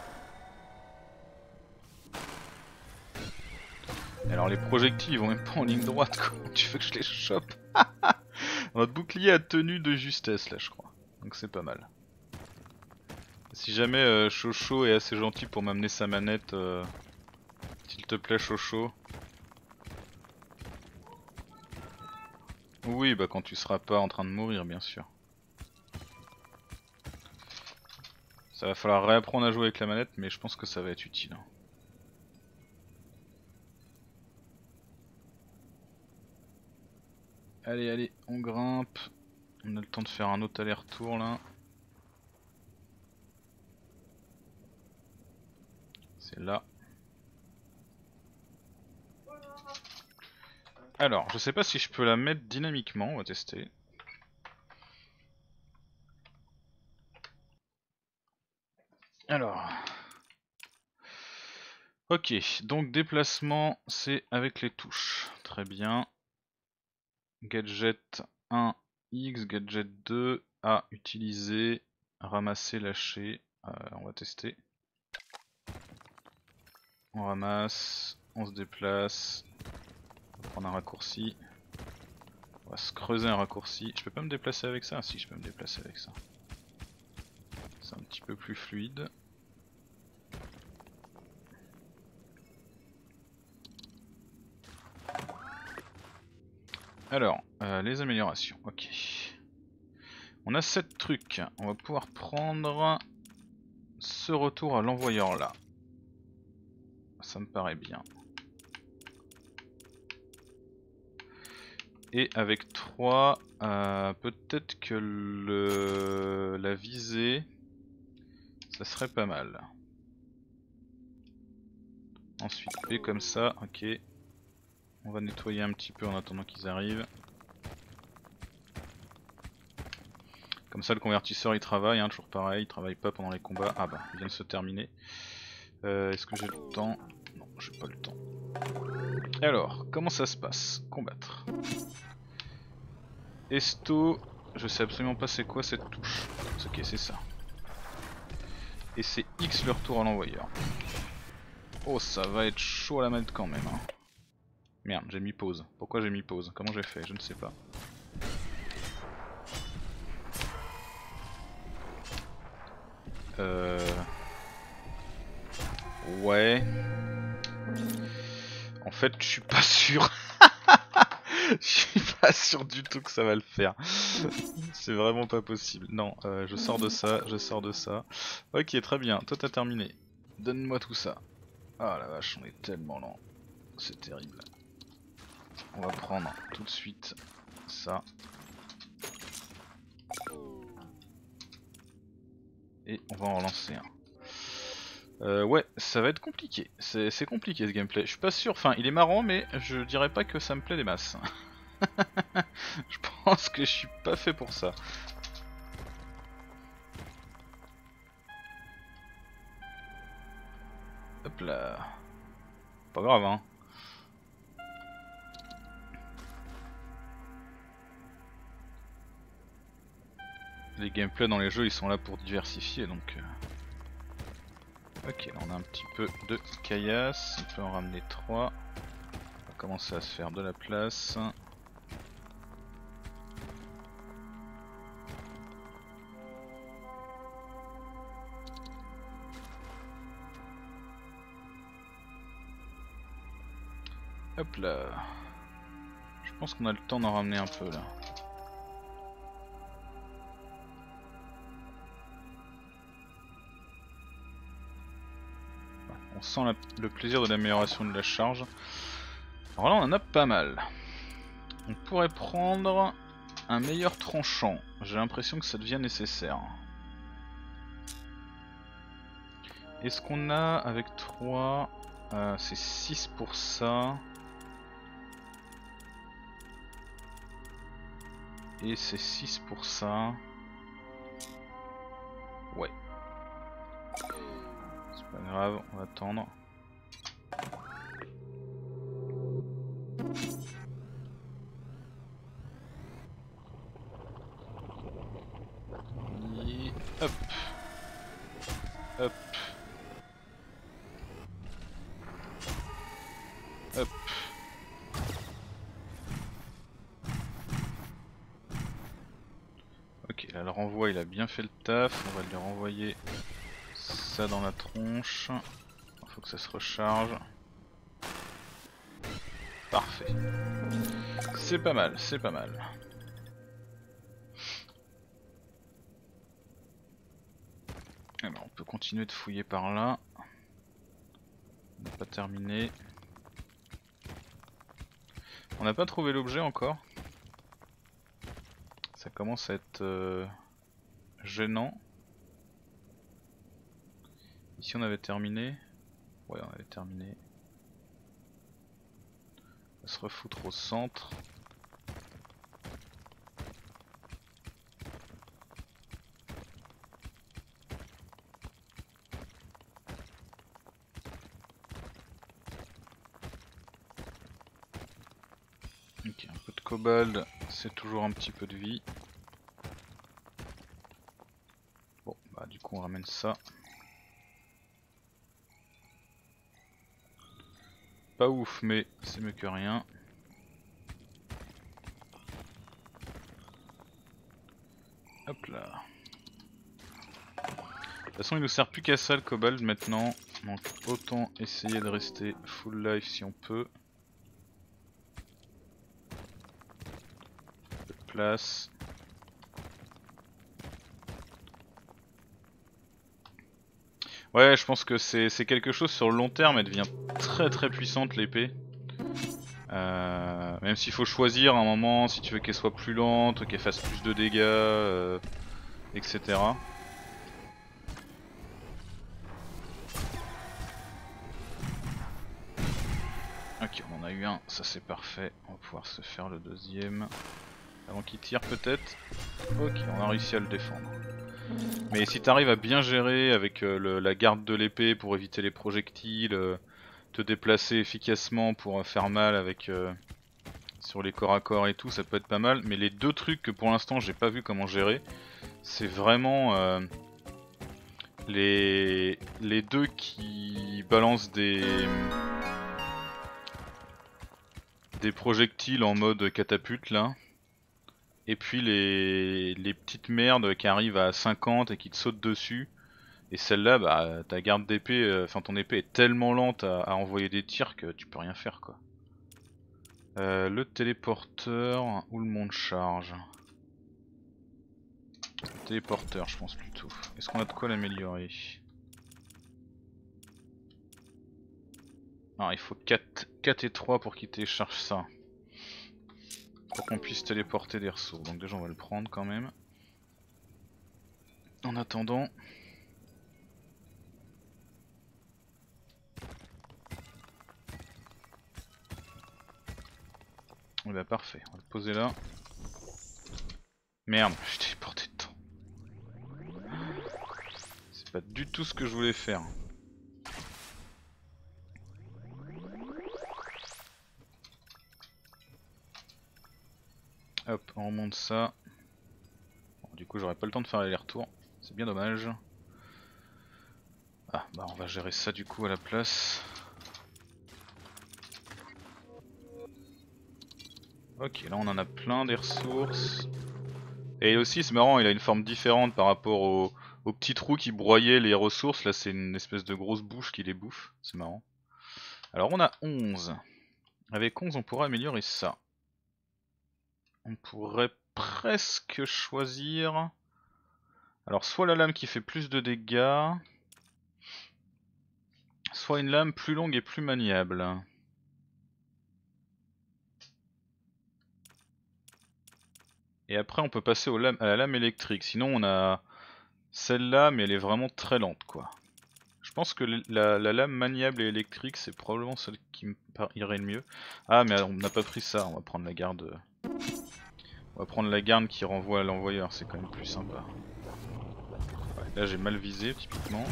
Alors les projectiles ils vont même pas en ligne droite, comment tu veux que je les chope? Notre bouclier a tenu de justesse là je crois, donc c'est pas mal. Si jamais Chocho est assez gentil pour m'amener sa manette, s'il te plaît Chocho. Oui bah quand tu seras pas en train de mourir bien sûr. Ça va falloir réapprendre à jouer avec la manette mais je pense que ça va être utile. Allez, allez, on grimpe. On a le temps de faire un autre aller-retour là. C'est là. Alors, je sais pas si je peux la mettre dynamiquement, on va tester. Alors. Ok, donc déplacement, c'est avec les touches. Très bien. Gadget 1, X, gadget 2, A, utiliser, ramasser, lâcher. On va tester. On ramasse, on se déplace, on va prendre un raccourci. On va se creuser un raccourci. Je peux pas me déplacer avec ça? Si, je peux me déplacer avec ça. C'est un petit peu plus fluide. Alors, les améliorations, ok. On a 7 trucs, on va pouvoir prendre ce retour à l'envoyeur là. Ça me paraît bien. Et avec 3, peut-être que la visée, ça serait pas mal. Ensuite B comme ça, ok. On va nettoyer un petit peu en attendant qu'ils arrivent. Comme ça le convertisseur il travaille, hein, toujours pareil, il travaille pas pendant les combats. Ah bah, il vient de se terminer. Est-ce que j'ai le temps? Non, j'ai pas le temps. Alors, comment ça se passe? Combattre. Esto, je sais absolument pas c'est quoi cette touche. Ok, c'est ça. Et c'est X le retour à l'envoyeur. Oh, ça va être chaud à la manette quand même. Hein. Merde, j'ai mis pause. Pourquoi j'ai mis pause? Comment j'ai fait? Je ne sais pas. Ouais. En fait, je suis pas sûr. Je suis pas sûr du tout que ça va le faire. C'est vraiment pas possible. Non, je sors de ça, je sors de ça. Ok, très bien. Toi, t'as terminé. Donne-moi tout ça. Ah la vache, on est tellement lent. C'est terrible. On va prendre tout de suite ça. Et on va en relancer un. Ouais, ça va être compliqué. C'est compliqué ce gameplay. Je suis pas sûr. Enfin, il est marrant, mais je dirais pas que ça me plaît des masses. Je pense que je suis pas fait pour ça. Hop là. Pas grave, hein. Les gameplays dans les jeux, ils sont là pour diversifier, donc... Ok, là on a un petit peu de caillasse. On peut en ramener 3. On va commencer à se faire de la place. Hop là. Je pense qu'on a le temps d'en ramener un peu là. On sent le plaisir de l'amélioration de la charge. Alors là on en a pas mal. On pourrait prendre un meilleur tranchant. J'ai l'impression que ça devient nécessaire. Est-ce qu'on a avec 3 c'est 6 pour ça. Et c'est 6 pour ça. Ouais. C'est pas grave, on va attendre. Et hop. Hop. Hop. Ok, là le renvoi il a bien fait le taf, on va lui renvoyer ça dans la tronche. Il faut que ça se recharge. Parfait. C'est pas mal, c'est pas mal. Alors on peut continuer de fouiller par là. On n'a pas terminé. On n'a pas trouvé l'objet encore. Ça commence à être gênant. Ici on avait terminé. Ouais, on avait terminé. On va se refoutre au centre. Ok, un peu de cobalt, c'est toujours un petit peu de vie. Bon, bah du coup on ramène ça. Pas ouf, mais c'est mieux que rien. Hop là. De toute façon il nous sert plus qu'à ça le cobalt maintenant. Donc autant essayer de rester full life si on peut. Un peu de place. Ouais, je pense que c'est quelque chose sur le long terme, elle devient très puissante l'épée. Même s'il faut choisir un moment si tu veux qu'elle soit plus lente, qu'elle fasse plus de dégâts, etc. Ok, on en a eu un, ça c'est parfait. On va pouvoir se faire le deuxième. Avant qu'il tire peut-être. Ok, on a réussi à le défendre. Mais si t'arrives à bien gérer avec la garde de l'épée pour éviter les projectiles, te déplacer efficacement pour faire mal avec sur les corps à corps et tout, ça peut être pas mal. Mais les deux trucs que pour l'instant j'ai pas vu comment gérer, c'est vraiment les deux qui balancent des projectiles en mode catapulte là. Et puis les petites merdes qui arrivent à 50 et qui te sautent dessus. Et celle-là, bah ta garde d'épée, enfin ton épée est tellement lente à envoyer des tirs que tu peux rien faire quoi. Le téléporteur ou le monte-charge? Téléporteur je pense plutôt. Est-ce qu'on a de quoi l'améliorer? Ah, il faut 4 et 3 pour qu'il télécharge ça. Pour qu'on puisse téléporter des ressources. Donc déjà on va le prendre quand même. En attendant... Eh bah parfait, on va le poser là. Merde, j'ai téléporté dedans. C'est pas du tout ce que je voulais faire. Hop, on remonte ça. Bon, du coup j'aurai pas le temps de faire l'aller-retour. C'est bien dommage. Ah bah on va gérer ça du coup à la place. Ok, là on en a plein des ressources. Et aussi c'est marrant, il a une forme différente par rapport au petit trou qui broyait les ressources. Là c'est une espèce de grosse bouche qui les bouffe, c'est marrant. Alors on a 11. Avec 11 on pourra améliorer ça. On pourrait presque choisir... Alors soit la lame qui fait plus de dégâts, soit une lame plus longue et plus maniable. Et après on peut passer à la lame électrique, sinon on a celle-là mais elle est vraiment très lente quoi. Je pense que la lame maniable et électrique c'est probablement celle qui me irait le mieux. Ah mais on n'a pas pris ça, on va prendre la garde. On va prendre la garde qui renvoie à l'envoyeur, c'est quand même plus sympa. Ouais, là j'ai mal visé typiquement.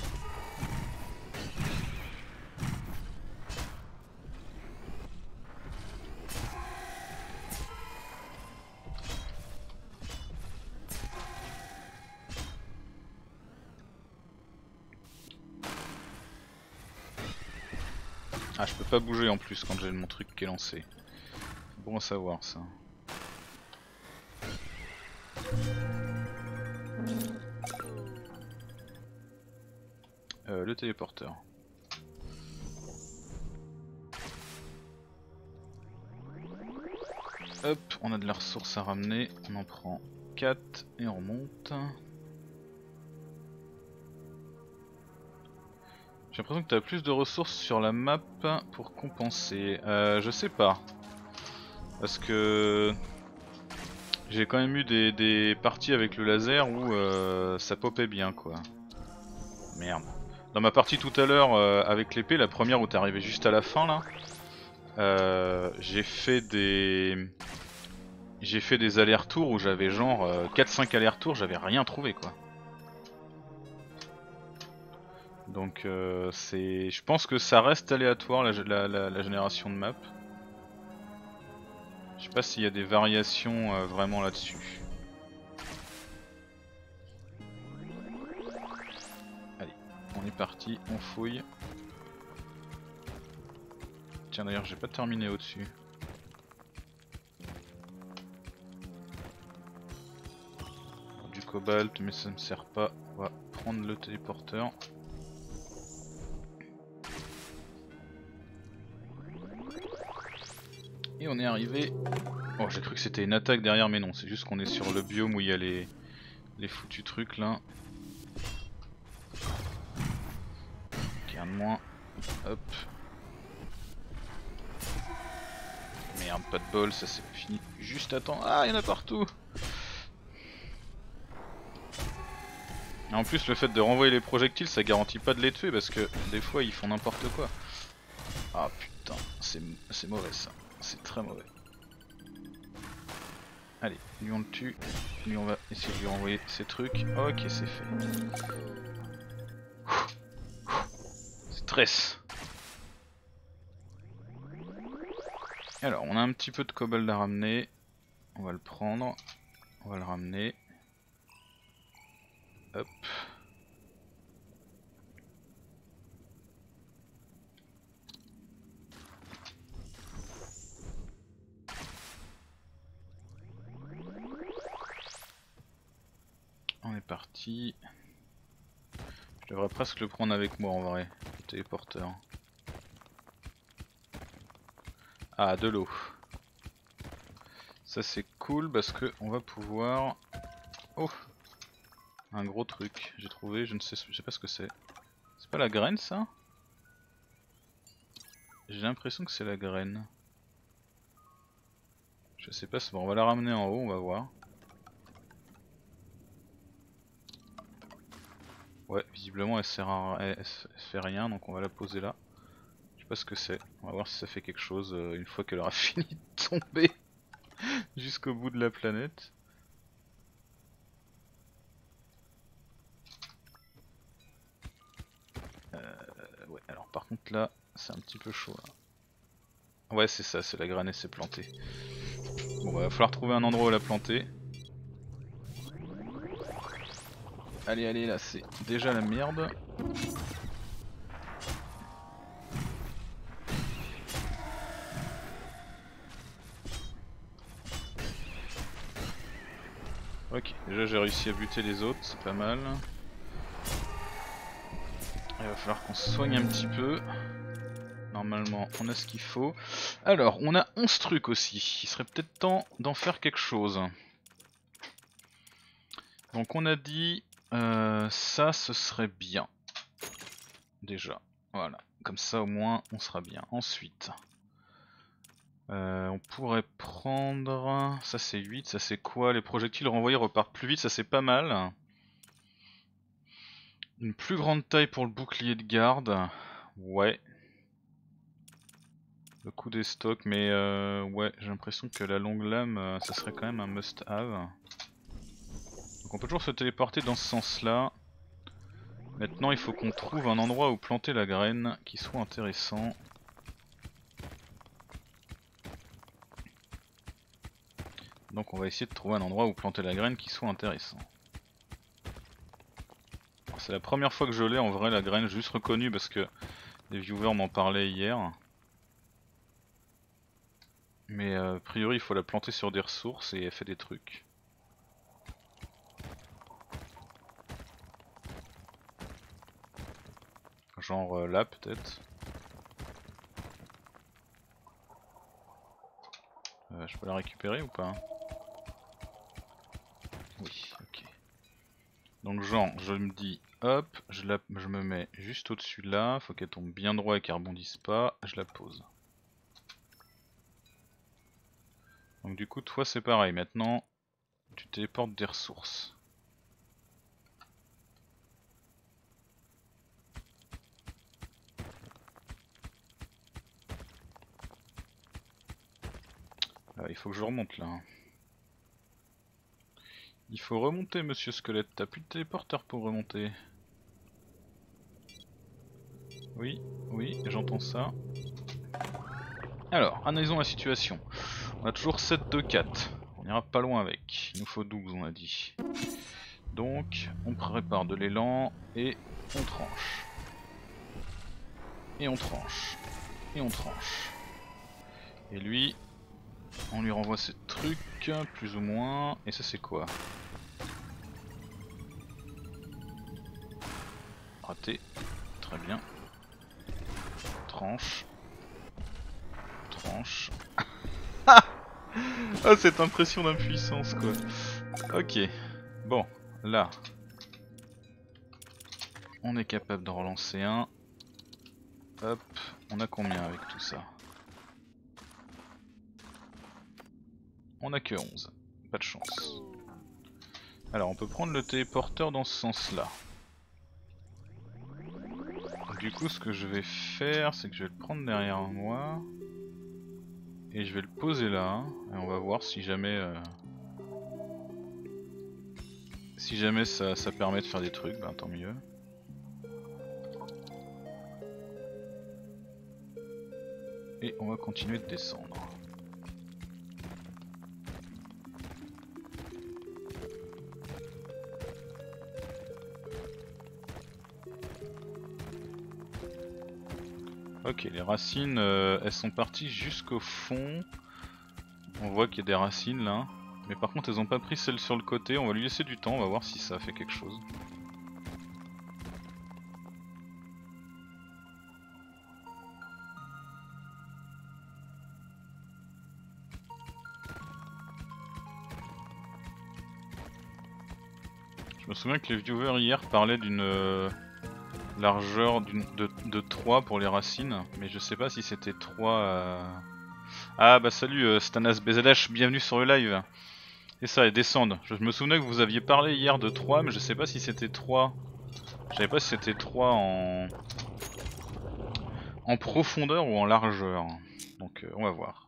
Ah je peux pas bouger en plus quand j'ai mon truc qui est lancé. Bon à savoir ça. Le téléporteur. Hop, on a de la ressource à ramener, on en prend 4 et on remonte. J'ai l'impression que tu as plus de ressources sur la map pour compenser. Je sais pas. Parce que j'ai quand même eu des parties avec le laser où ça popait bien quoi. Merde. Dans ma partie tout à l'heure avec l'épée, la première où t'es arrivé juste à la fin là, j'ai fait des allers-retours où j'avais genre 4-5 allers-retours, j'avais rien trouvé quoi. Donc je pense que ça reste aléatoire la génération de map. Je sais pas s'il y a des variations vraiment là-dessus. Allez, on est parti, on fouille. Tiens d'ailleurs j'ai pas terminé au-dessus. Du cobalt mais ça me sert pas. On va prendre le téléporteur. Et on est arrivé. Oh j'ai cru que c'était une attaque derrière mais non, c'est juste qu'on est sur le biome où il y a les foutus trucs là. Ok, un de moins. Hop. Merde, pas de bol, ça c'est fini juste à temps. Ah, il y en a partout. Et en plus le fait de renvoyer les projectiles ça garantit pas de les tuer parce que des fois ils font n'importe quoi. Ah putain, c'est mauvais ça, c'est très mauvais. Allez, lui on le tue, lui on va essayer de lui renvoyer ses trucs. Ok c'est fait. Stress. Alors on a un petit peu de cobalt à ramener. On va le prendre. On va le ramener. Hop. parti. Je devrais presque le prendre avec moi en vrai, le téléporteur. Ah, de l'eau. Ça c'est cool parce que on va pouvoir... Oh, un gros truc, j'ai trouvé, je sais pas ce que c'est. C'est pas la graine ça? J'ai l'impression que c'est la graine. Je sais pas, bon, on va la ramener en haut, on va voir. Ouais, visiblement elle sert à... elle fait rien, donc on va la poser là. Je sais pas ce que c'est, on va voir si ça fait quelque chose une fois qu'elle aura fini de tomber jusqu'au bout de la planète. Ouais, alors par contre là, c'est un petit peu chaud là. Ouais, c'est ça, c'est la graine et c'est planté. Bon, bah, va falloir trouver un endroit où la planter. Allez, allez, là c'est déjà la merde. Ok, déjà j'ai réussi à buter les autres, c'est pas mal. Il va falloir qu'on se soigne un petit peu. Normalement on a ce qu'il faut. Alors on a 11 trucs aussi, il serait peut-être temps d'en faire quelque chose. Donc on a dit ça ce serait bien. Déjà, voilà, comme ça au moins on sera bien. Ensuite, on pourrait prendre... Ça c'est 8, ça c'est quoi? Les projectiles renvoyés repartent plus vite, ça c'est pas mal. Une plus grande taille pour le bouclier de garde. Ouais. Le coup des stocks, mais ouais, j'ai l'impression que la longue lame, ça serait quand même un must-have. Donc on peut toujours se téléporter dans ce sens-là. Maintenant il faut qu'on trouve un endroit où planter la graine qui soit intéressant. Donc on va essayer de trouver un endroit où planter la graine qui soit intéressant. C'est la première fois que je l'ai en vrai la graine, juste reconnue parce que les viewers m'en parlaient hier. Mais a priori il faut la planter sur des ressources et elle fait des trucs. Genre là peut-être. Je peux la récupérer ou pas? Oui, ok. Donc genre je me dis hop, je me mets juste au-dessus de là, faut qu'elle tombe bien droit et qu'elle rebondisse pas, je la pose. Donc du coup toi c'est pareil, maintenant tu téléportes des ressources. Il faut que je remonte là. Il faut remonter monsieur squelette, t'as plus de téléporteur pour remonter. Oui, oui, j'entends ça. Alors, analysons la situation. On a toujours 7 de 4. On ira pas loin avec. Il nous faut 12 on a dit. Donc, on prépare de l'élan et on tranche. Et on tranche. Et on tranche. Et lui, on lui renvoie ces trucs, plus ou moins. Et ça c'est quoi? Raté. Très bien. Tranche. Tranche. Ah, cette impression d'impuissance quoi. Ok. Bon, là. On est capable d'en relancer un. Hop, on a combien avec tout ça? On a que 11. Pas de chance. Alors on peut prendre le téléporteur dans ce sens là. Du coup ce que je vais faire c'est que je vais le prendre derrière moi. Et je vais le poser là. Et on va voir si jamais ça permet de faire des trucs, ben tant mieux. Et on va continuer de descendre. Ok, les racines, elles sont parties jusqu'au fond. On voit qu'il y a des racines là. Mais par contre elles ont pas pris celle sur le côté, on va lui laisser du temps, on va voir si ça fait quelque chose. Je me souviens que les viewers hier parlaient d'une largeur de 3 pour les racines, mais je sais pas si c'était 3... Ah bah salut Stanas BZH, bienvenue sur le live. C'est ça, et descendre. Je me souvenais que vous aviez parlé hier de 3, mais je sais pas si c'était 3. Je savais pas si c'était 3 en profondeur ou en largeur. Donc on va voir.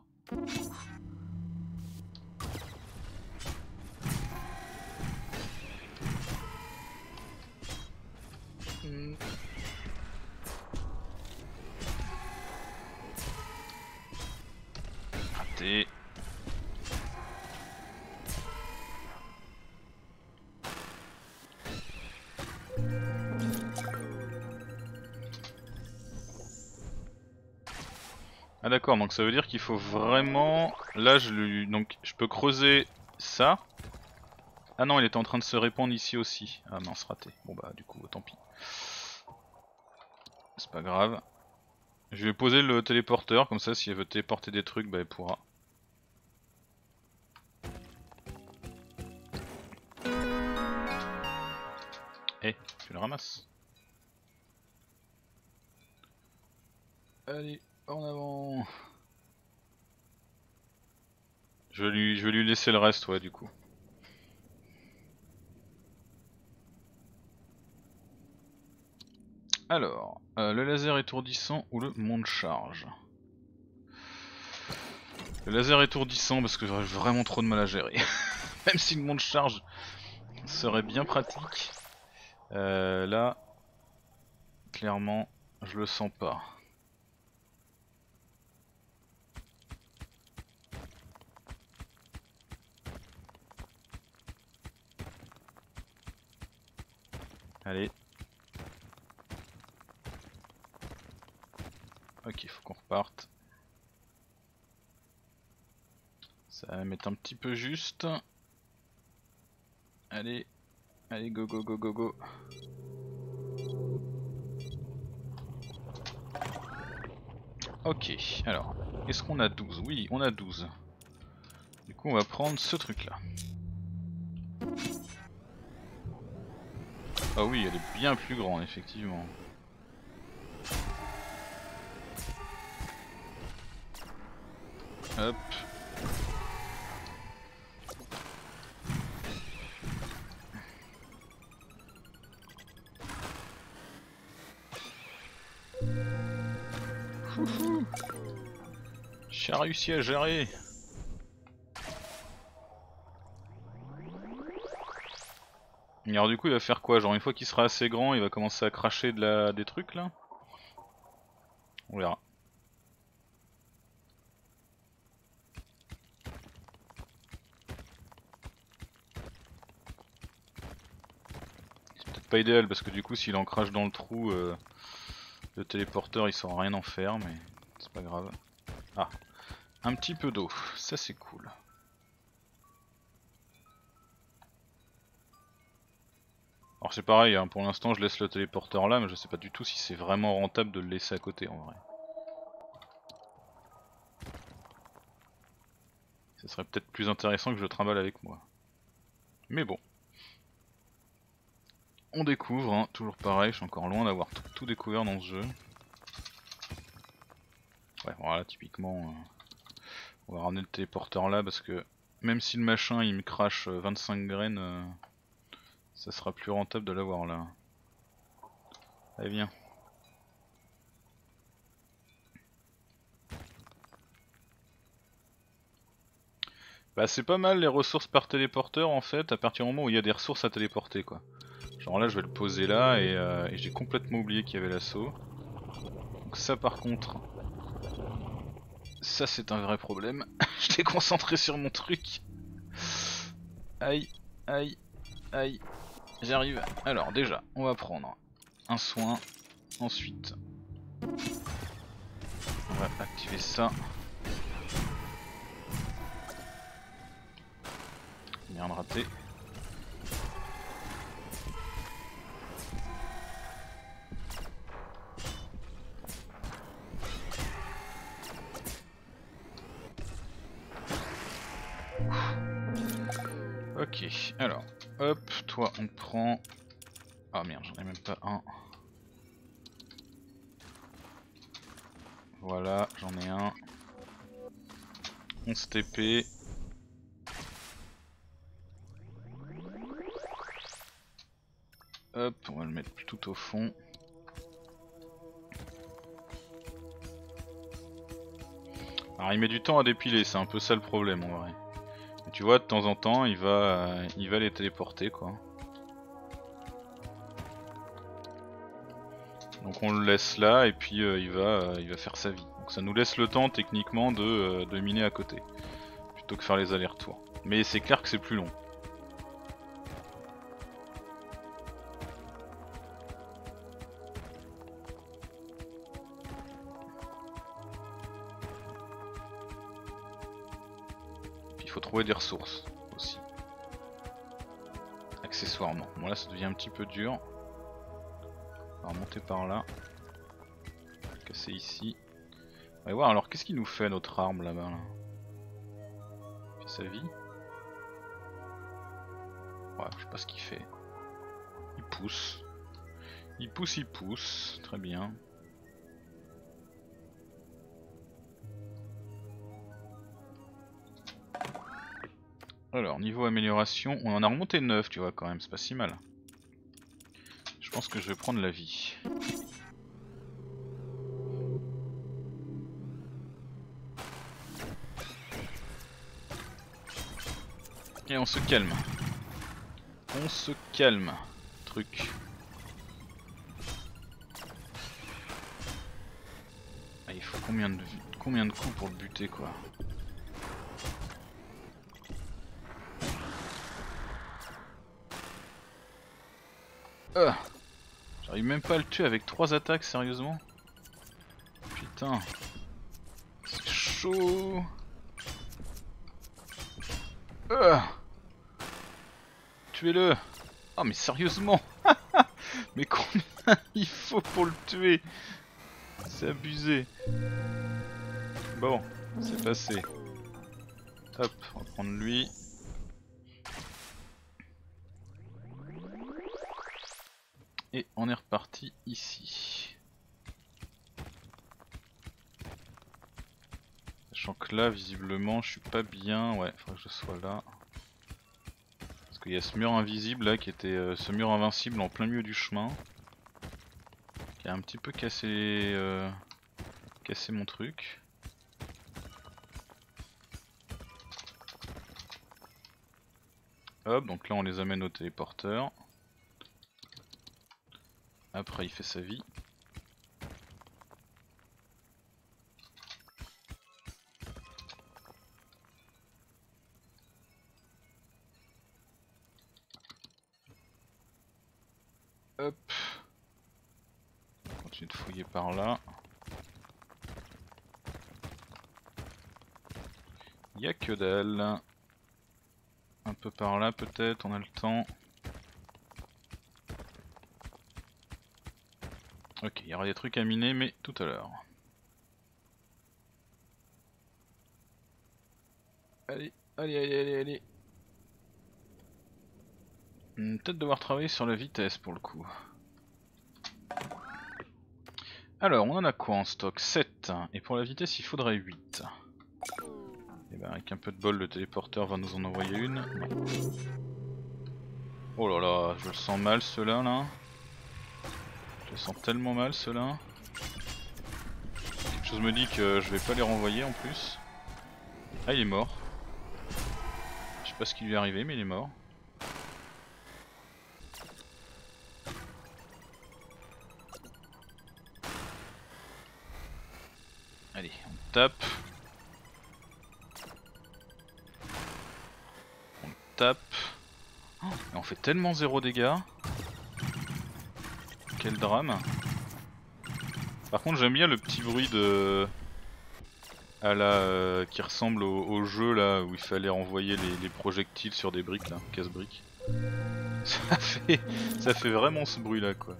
Raté. Ah d'accord, donc ça veut dire qu'il faut vraiment... Là donc je peux creuser ça. Ah non, il était en train de se répandre ici aussi. Ah mince, raté. Bon bah du coup, tant pis. C'est pas grave. Je vais poser le téléporteur, comme ça si elle veut téléporter des trucs, bah elle pourra. Eh, tu le ramasses. Allez, en avant. Je vais lui laisser le reste, ouais, du coup. Alors, le laser étourdissant ou le monde charge. Le laser étourdissant parce que j'aurais vraiment trop de mal à gérer. Même si le monde charge serait bien pratique. Là, clairement, je le sens pas. Allez. Ok, faut qu'on reparte. Ça va mettre un petit peu juste. Allez, allez, go go go go go. Ok, alors, est-ce qu'on a 12? Oui, on a 12. Du coup, on va prendre ce truc là. Ah oui, elle est bien plus grande, effectivement. Hop. J'ai réussi à gérer. Et alors du coup il va faire quoi? Genre une fois qu'il sera assez grand il va commencer à cracher des trucs là? On verra. C'est peut-être pas idéal parce que du coup s'il en crache dans le trou le téléporteur il saura rien en faire, mais c'est pas grave. Ah, un petit peu d'eau, ça c'est cool. Alors c'est pareil, hein, pour l'instant je laisse le téléporteur là, mais je sais pas du tout si c'est vraiment rentable de le laisser à côté en vrai. Ce serait peut-être plus intéressant que je le trimballe avec moi. Mais bon. On découvre, hein, toujours pareil, je suis encore loin d'avoir tout découvert dans ce jeu. Ouais, voilà, typiquement, on va ramener le téléporteur là parce que même si le machin il me crache 25 graines, ça sera plus rentable de l'avoir là. Allez, viens. Bah c'est pas mal les ressources par téléporteur en fait, à partir du moment où il y a des ressources à téléporter quoi. Genre là je vais le poser là et j'ai complètement oublié qu'il y avait l'assaut. Donc ça par contre, ça c'est un vrai problème. J'étais concentré sur mon truc. Aïe, aïe, aïe, j'arrive. Alors déjà, on va prendre un soin. Ensuite, on va activer ça. Merde, raté. Ok, alors, hop, toi on prend... Ah merde, j'en ai même pas un. Voilà, j'en ai un. 11 TP. Hop, on va le mettre tout au fond. Alors il met du temps à dépiler, c'est un peu ça le problème en vrai. Et tu vois, de temps en temps, il va les téléporter quoi. Donc on le laisse là et puis il va faire sa vie. Donc ça nous laisse le temps techniquement de miner à côté. Plutôt que faire les allers-retours. Mais c'est clair que c'est plus long. Puis il faut trouver des ressources aussi. Accessoirement. Bon là ça devient un petit peu dur. On va monter par là. Casser ici. On va voir alors qu'est-ce qu'il nous fait notre arme là-bas là. Il fait sa vie. Ouais, je sais pas ce qu'il fait. Il pousse. Il pousse, il pousse. Très bien. Alors, niveau amélioration, on en a remonté 9, tu vois, quand même, c'est pas si mal. Je pense que je vais prendre la vie. Et on se calme. On se calme. Truc. Ah, il faut combien de coups pour le buter, quoi. J'arrive même pas à le tuer avec 3 attaques, sérieusement. Putain. C'est chaud. Tuez-le. Oh mais sérieusement. Mais combien il faut pour le tuer? C'est abusé. Bon, c'est passé. Hop, on va prendre lui. Et on est reparti ici. Sachant que là, visiblement, je suis pas bien. Ouais, faudrait que je sois là. Parce qu'il y a ce mur invisible là, qui était ce mur invincible en plein milieu du chemin. Qui a un petit peu cassé, cassé mon truc. Hop, donc là on les amène au téléporteur. Après il fait sa vie. Hop. On continue de fouiller par là. Y'a que dalle. Un peu par là peut-être, on a le temps. Ok, il y aura des trucs à miner, mais tout à l'heure. Allez, allez, allez, allez, allez. Peut-être devoir travailler sur la vitesse pour le coup. Alors, on en a quoi en stock? 7. Et pour la vitesse, il faudrait 8. Et ben, avec un peu de bol, le téléporteur va nous en envoyer une. Non. Oh là là, je le sens mal ceux-là là. Je le sens tellement mal ceux-là. Quelque chose me dit que je vais pas les renvoyer en plus. Ah, il est mort. Je sais pas ce qui lui est arrivé, mais il est mort. Allez, on tape. On tape. Oh, on fait tellement 0 dégâts. Quel drame. Par contre j'aime bien le petit bruit de... à la qui ressemble au jeu là où il fallait envoyer les projectiles sur des briques là, casse-briques. Ça fait vraiment ce bruit là quoi.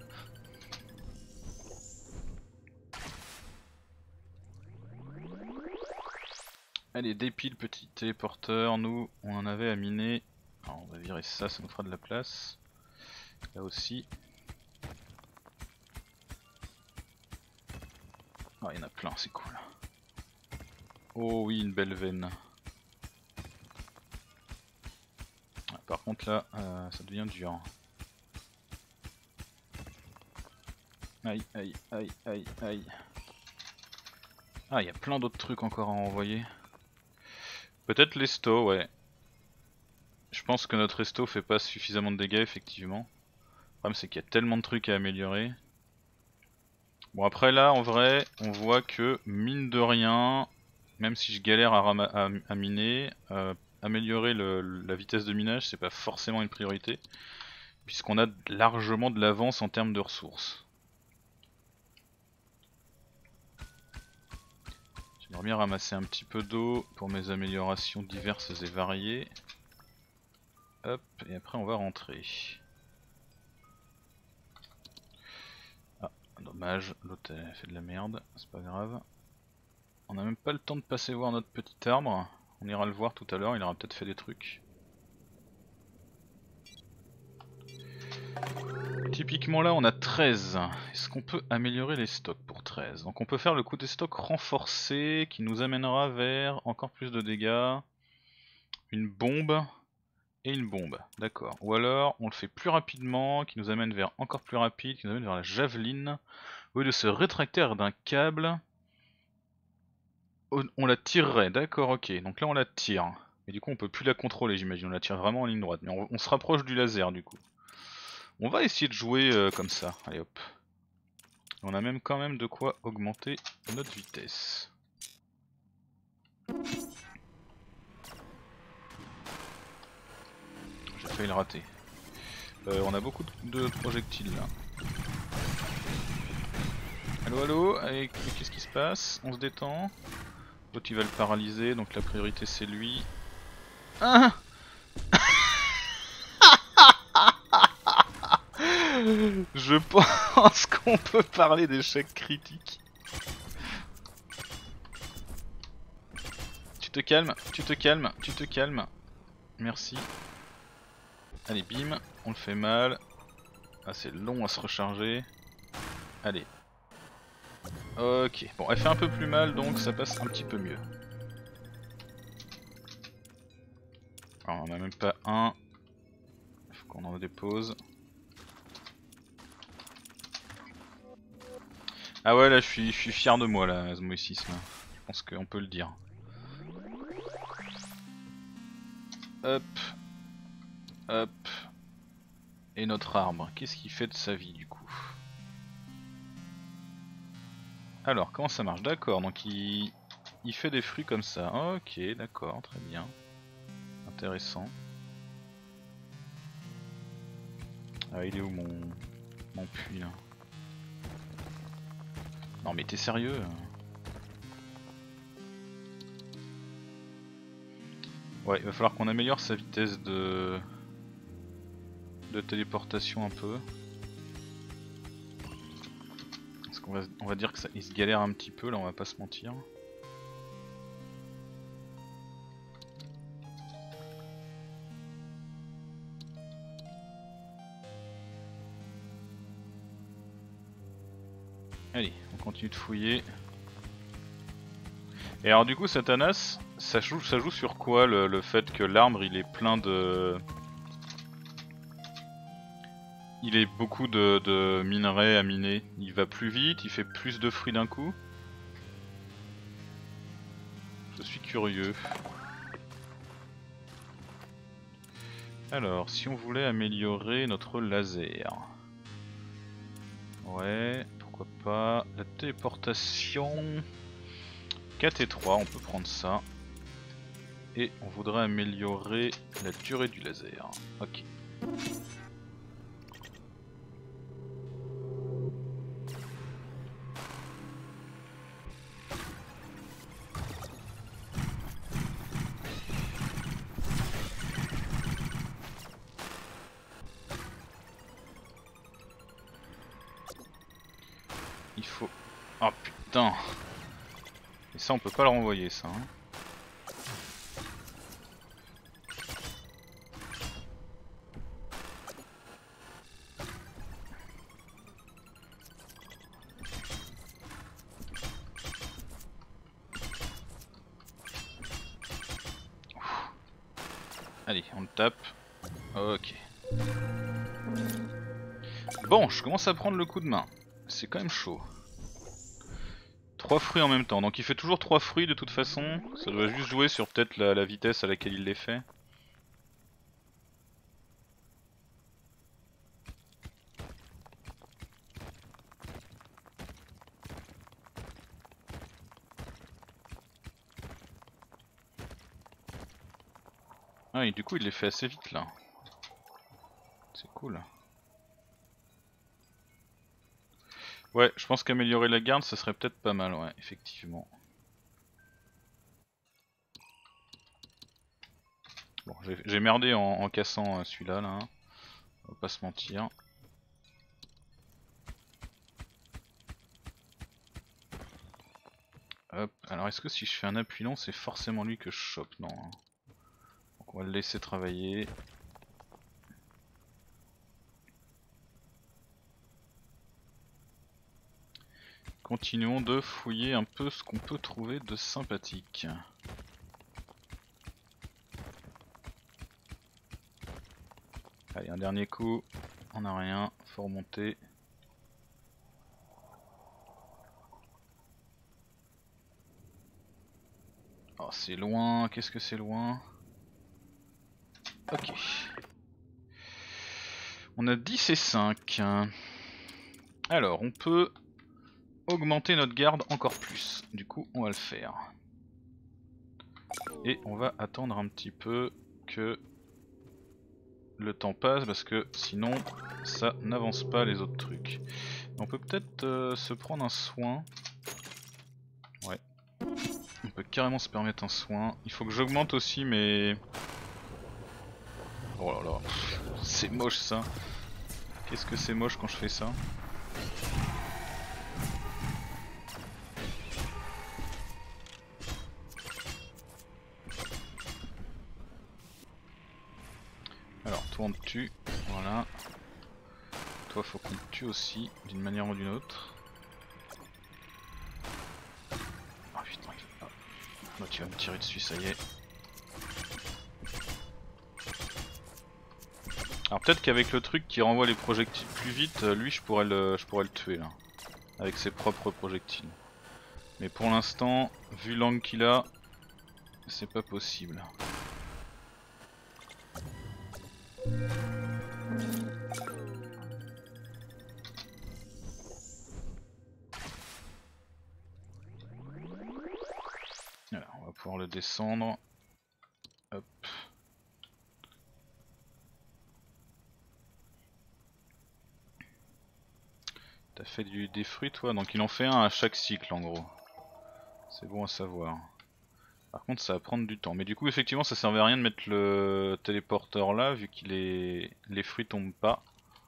Allez, dépile petit téléporteur, nous on en avait à miner. Alors, on va virer ça, ça nous fera de la place. Là aussi. Ah, il y en a plein, c'est cool. Oh oui, une belle veine. Ah, par contre là, ça devient dur. Aïe, aïe, aïe, aïe, aïe. Ah, il y a plein d'autres trucs encore à envoyer. Peut-être l'esto, ouais. Je pense que notre resto fait pas suffisamment de dégâts, effectivement. Le problème, c'est qu'il y a tellement de trucs à améliorer. Bon, après là, en vrai, on voit que, mine de rien, même si je galère à miner, améliorer la vitesse de minage, c'est pas forcément une priorité. Puisqu'on a largement de l'avance en termes de ressources. J'aimerais bien ramasser un petit peu d'eau pour mes améliorations diverses et variées. Hop, et après on va rentrer. Ah, dommage, l'autre a fait de la merde, c'est pas grave. On a même pas le temps de passer voir notre petit arbre. On ira le voir tout à l'heure, il aura peut-être fait des trucs. Typiquement là on a 13. Est-ce qu'on peut améliorer les stocks pour 13? Donc on peut faire le coup des stocks renforcé qui nous amènera vers encore plus de dégâts. Une bombe et une bombe, d'accord. Ou alors on le fait plus rapidement, qui nous amène vers encore plus rapide, qui nous amène vers la javeline. Au lieu de se rétracter d'un câble, on la tirerait, d'accord, ok. Donc là on la tire. Et du coup on peut plus la contrôler j'imagine, on la tire vraiment en ligne droite. Mais on se rapproche du laser du coup. On va essayer de jouer comme ça, allez hop. On a même quand même de quoi augmenter notre vitesse. J'ai failli le rater. On a beaucoup de projectiles là. Allo allo, allez, qu'est-ce qui se passe? On se détend. L'autre il va le paralyser, donc la priorité c'est lui. Ah Je pense qu'on peut parler d'échec critique. Tu te calmes, tu te calmes, tu te calmes. Merci. Allez, bim, on le fait mal. Ah, c'est long à se recharger. Allez. Ok, bon, elle fait un peu plus mal donc ça passe un petit peu mieux. Alors, on en a même pas un. Faut qu'on en dépose. Ah ouais, là je suis fier de moi là, Asmoïcisme. Je pense qu'on peut le dire. Hop. Hop. Et notre arbre, qu'est-ce qu'il fait de sa vie du coup? Alors, comment ça marche? D'accord, donc il fait des fruits comme ça. Ok, d'accord, très bien. Intéressant. Ah, il est où mon puits là? Non mais t'es sérieux? Ouais, il va falloir qu'on améliore sa vitesse de téléportation un peu. Parce qu'on va dire que ça, il se galère un petit peu là, on va pas se mentir. Allez, on continue de fouiller. Et alors du coup Satanas, ça joue sur quoi le fait que l'arbre il est plein de... Il est beaucoup de minerais à miner. Il va plus vite, il fait plus de fruits d'un coup. Je suis curieux. Alors, si on voulait améliorer notre laser. Ouais, pourquoi pas. La téléportation. 4 et 3, on peut prendre ça. Et on voudrait améliorer la durée du laser. Ok. Oh putain. Et ça on peut pas le renvoyer ça. Hein. Allez, on le tape. Ok. Bon, je commence à prendre le coup de main. C'est quand même chaud. 3 fruits en même temps, donc il fait toujours 3 fruits de toute façon. Ça doit juste jouer sur peut-être la vitesse à laquelle il les fait. Ah et du coup il les fait assez vite là. C'est cool. Ouais, je pense qu'améliorer la garde ça serait peut-être pas mal, ouais, effectivement. Bon, j'ai merdé en cassant celui-là, là. On va pas se mentir. Hop, alors est-ce que si je fais un appui long, c'est forcément lui que je chope? Non. Hein. Donc on va le laisser travailler. Continuons de fouiller un peu ce qu'on peut trouver de sympathique. Allez, un dernier coup. On n'a rien, faut remonter. Oh, c'est loin, qu'est-ce que c'est loin? Ok. On a 10 et 5. Alors, on peut augmenter notre garde encore plus. Du coup, on va le faire. Et on va attendre un petit peu que le temps passe parce que sinon ça n'avance pas les autres trucs. On peut peut-être se prendre un soin. Ouais. On peut carrément se permettre un soin. Il faut que j'augmente aussi mes... Oh là là, c'est moche ça. Qu'est-ce que c'est moche quand je fais ça? Alors toi on te tue, voilà. Toi faut qu'on te tue aussi, d'une manière ou d'une autre. Oh putain, bah, tu vas me tirer dessus, ça y est. Alors peut-être qu'avec le truc qui renvoie les projectiles plus vite, lui je pourrais le tuer là. Avec ses propres projectiles. Mais pour l'instant, vu l'angle qu'il a, c'est pas possible. Voilà, on va pouvoir le descendre. Hop. T'as fait des fruits toi, donc il en fait un à chaque cycle en gros. C'est bon à savoir. Par contre ça va prendre du temps. Mais du coup effectivement ça servait à rien de mettre le téléporteur là vu qu'il est... les fruits tombent pas.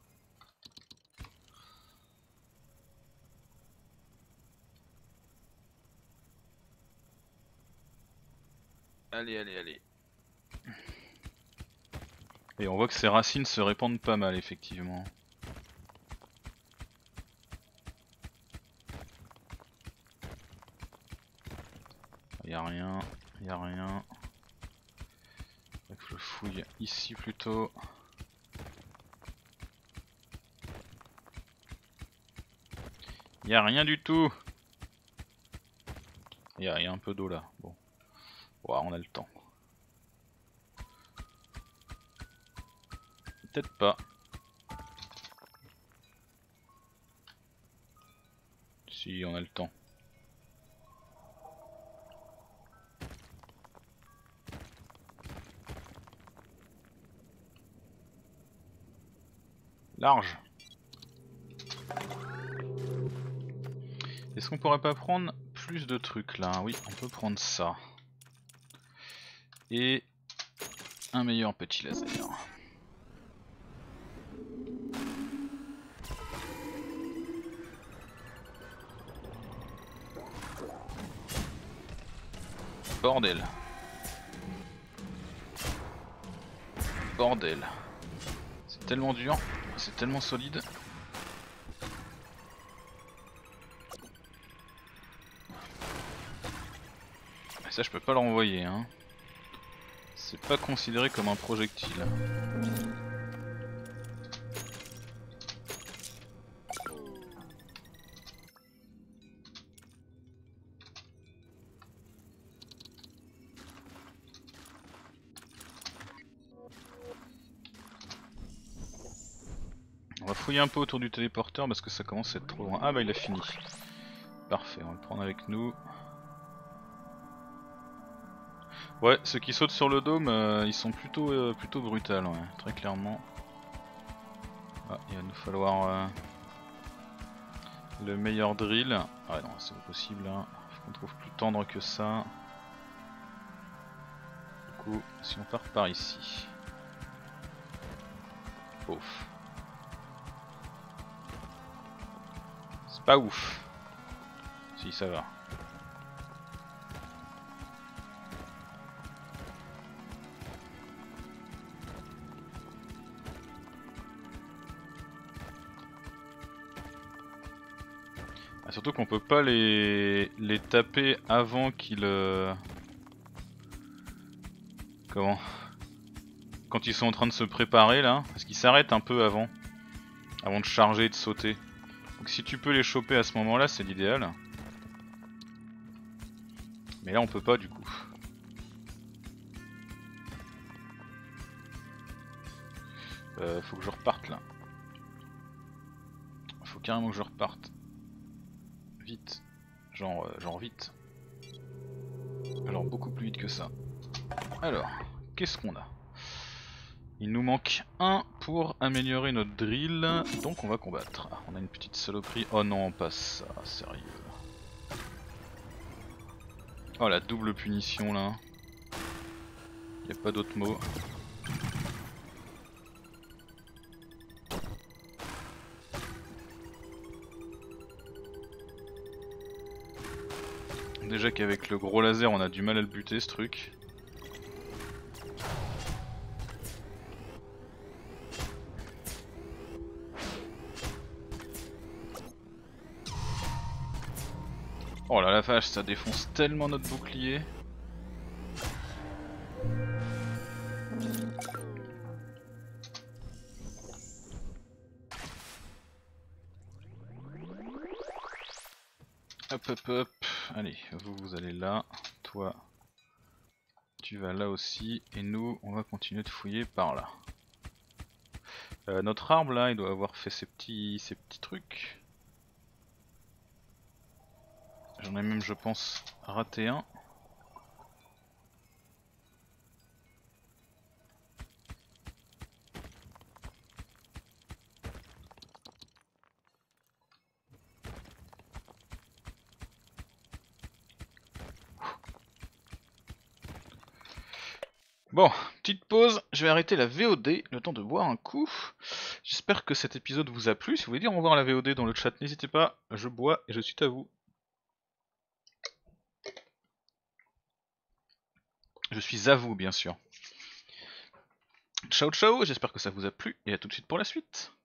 Allez, allez, allez. Et on voit que ces racines se répandent pas mal effectivement. Y'a rien, y'a rien. Faut que je fouille ici plutôt. Y'a rien du tout. Y'a un peu d'eau là. Bon. Ouais, on a le temps. Peut-être pas. Si, on a le temps. Large. Est-ce qu'on pourrait pas prendre plus de trucs là? Oui, on peut prendre ça. Et un meilleur petit laser. Bordel. Bordel. C'est tellement dur, c'est tellement solide. Et ça je peux pas le renvoyer hein. C'est pas considéré comme un projectile. On va fouiller un peu autour du téléporteur parce que ça commence à être trop loin. Ah bah il a fini. Parfait, on va le prendre avec nous. Ouais, ceux qui sautent sur le dôme, ils sont plutôt brutales, ouais, très clairement. Ah, il va nous falloir le meilleur drill. Ah non, c'est pas possible, hein. Faut qu'on trouve plus tendre que ça. Du coup, si on part par ici. Ouf. C'est pas ouf. Si, ça va. Ah, surtout qu'on peut pas les taper avant qu'ils... Comment? Quand ils sont en train de se préparer là, parce qu'ils s'arrêtent un peu avant de charger et de sauter. Donc si tu peux les choper à ce moment là, c'est l'idéal. Mais là on peut pas du coup. Faut que je reparte là. Faut carrément que je reparte. Vite. Genre vite. Alors beaucoup plus vite que ça. Alors, qu'est-ce qu'on a? Il nous manque un pour améliorer notre drill, donc on va combattre. Ah, on a une petite saloperie. Oh non, pas ça, sérieux. Oh la double punition là. Y a pas d'autre mot. Déjà qu'avec le gros laser on a du mal à le buter ce truc. Oh là la vache, ça défonce tellement notre bouclier. Hop hop hop, allez, vous allez là, toi tu vas là aussi, et nous on va continuer de fouiller par là. Notre arbre là, il doit avoir fait ces petits trucs. J'en ai même je pense raté un. Bon, petite pause, je vais arrêter la VOD, le temps de boire un coup. J'espère que cet épisode vous a plu. Si vous voulez dire au revoir à la VOD dans le chat, n'hésitez pas, je bois et je suis à vous. Je suis à vous bien sûr. Ciao ciao, j'espère que ça vous a plu et à tout de suite pour la suite.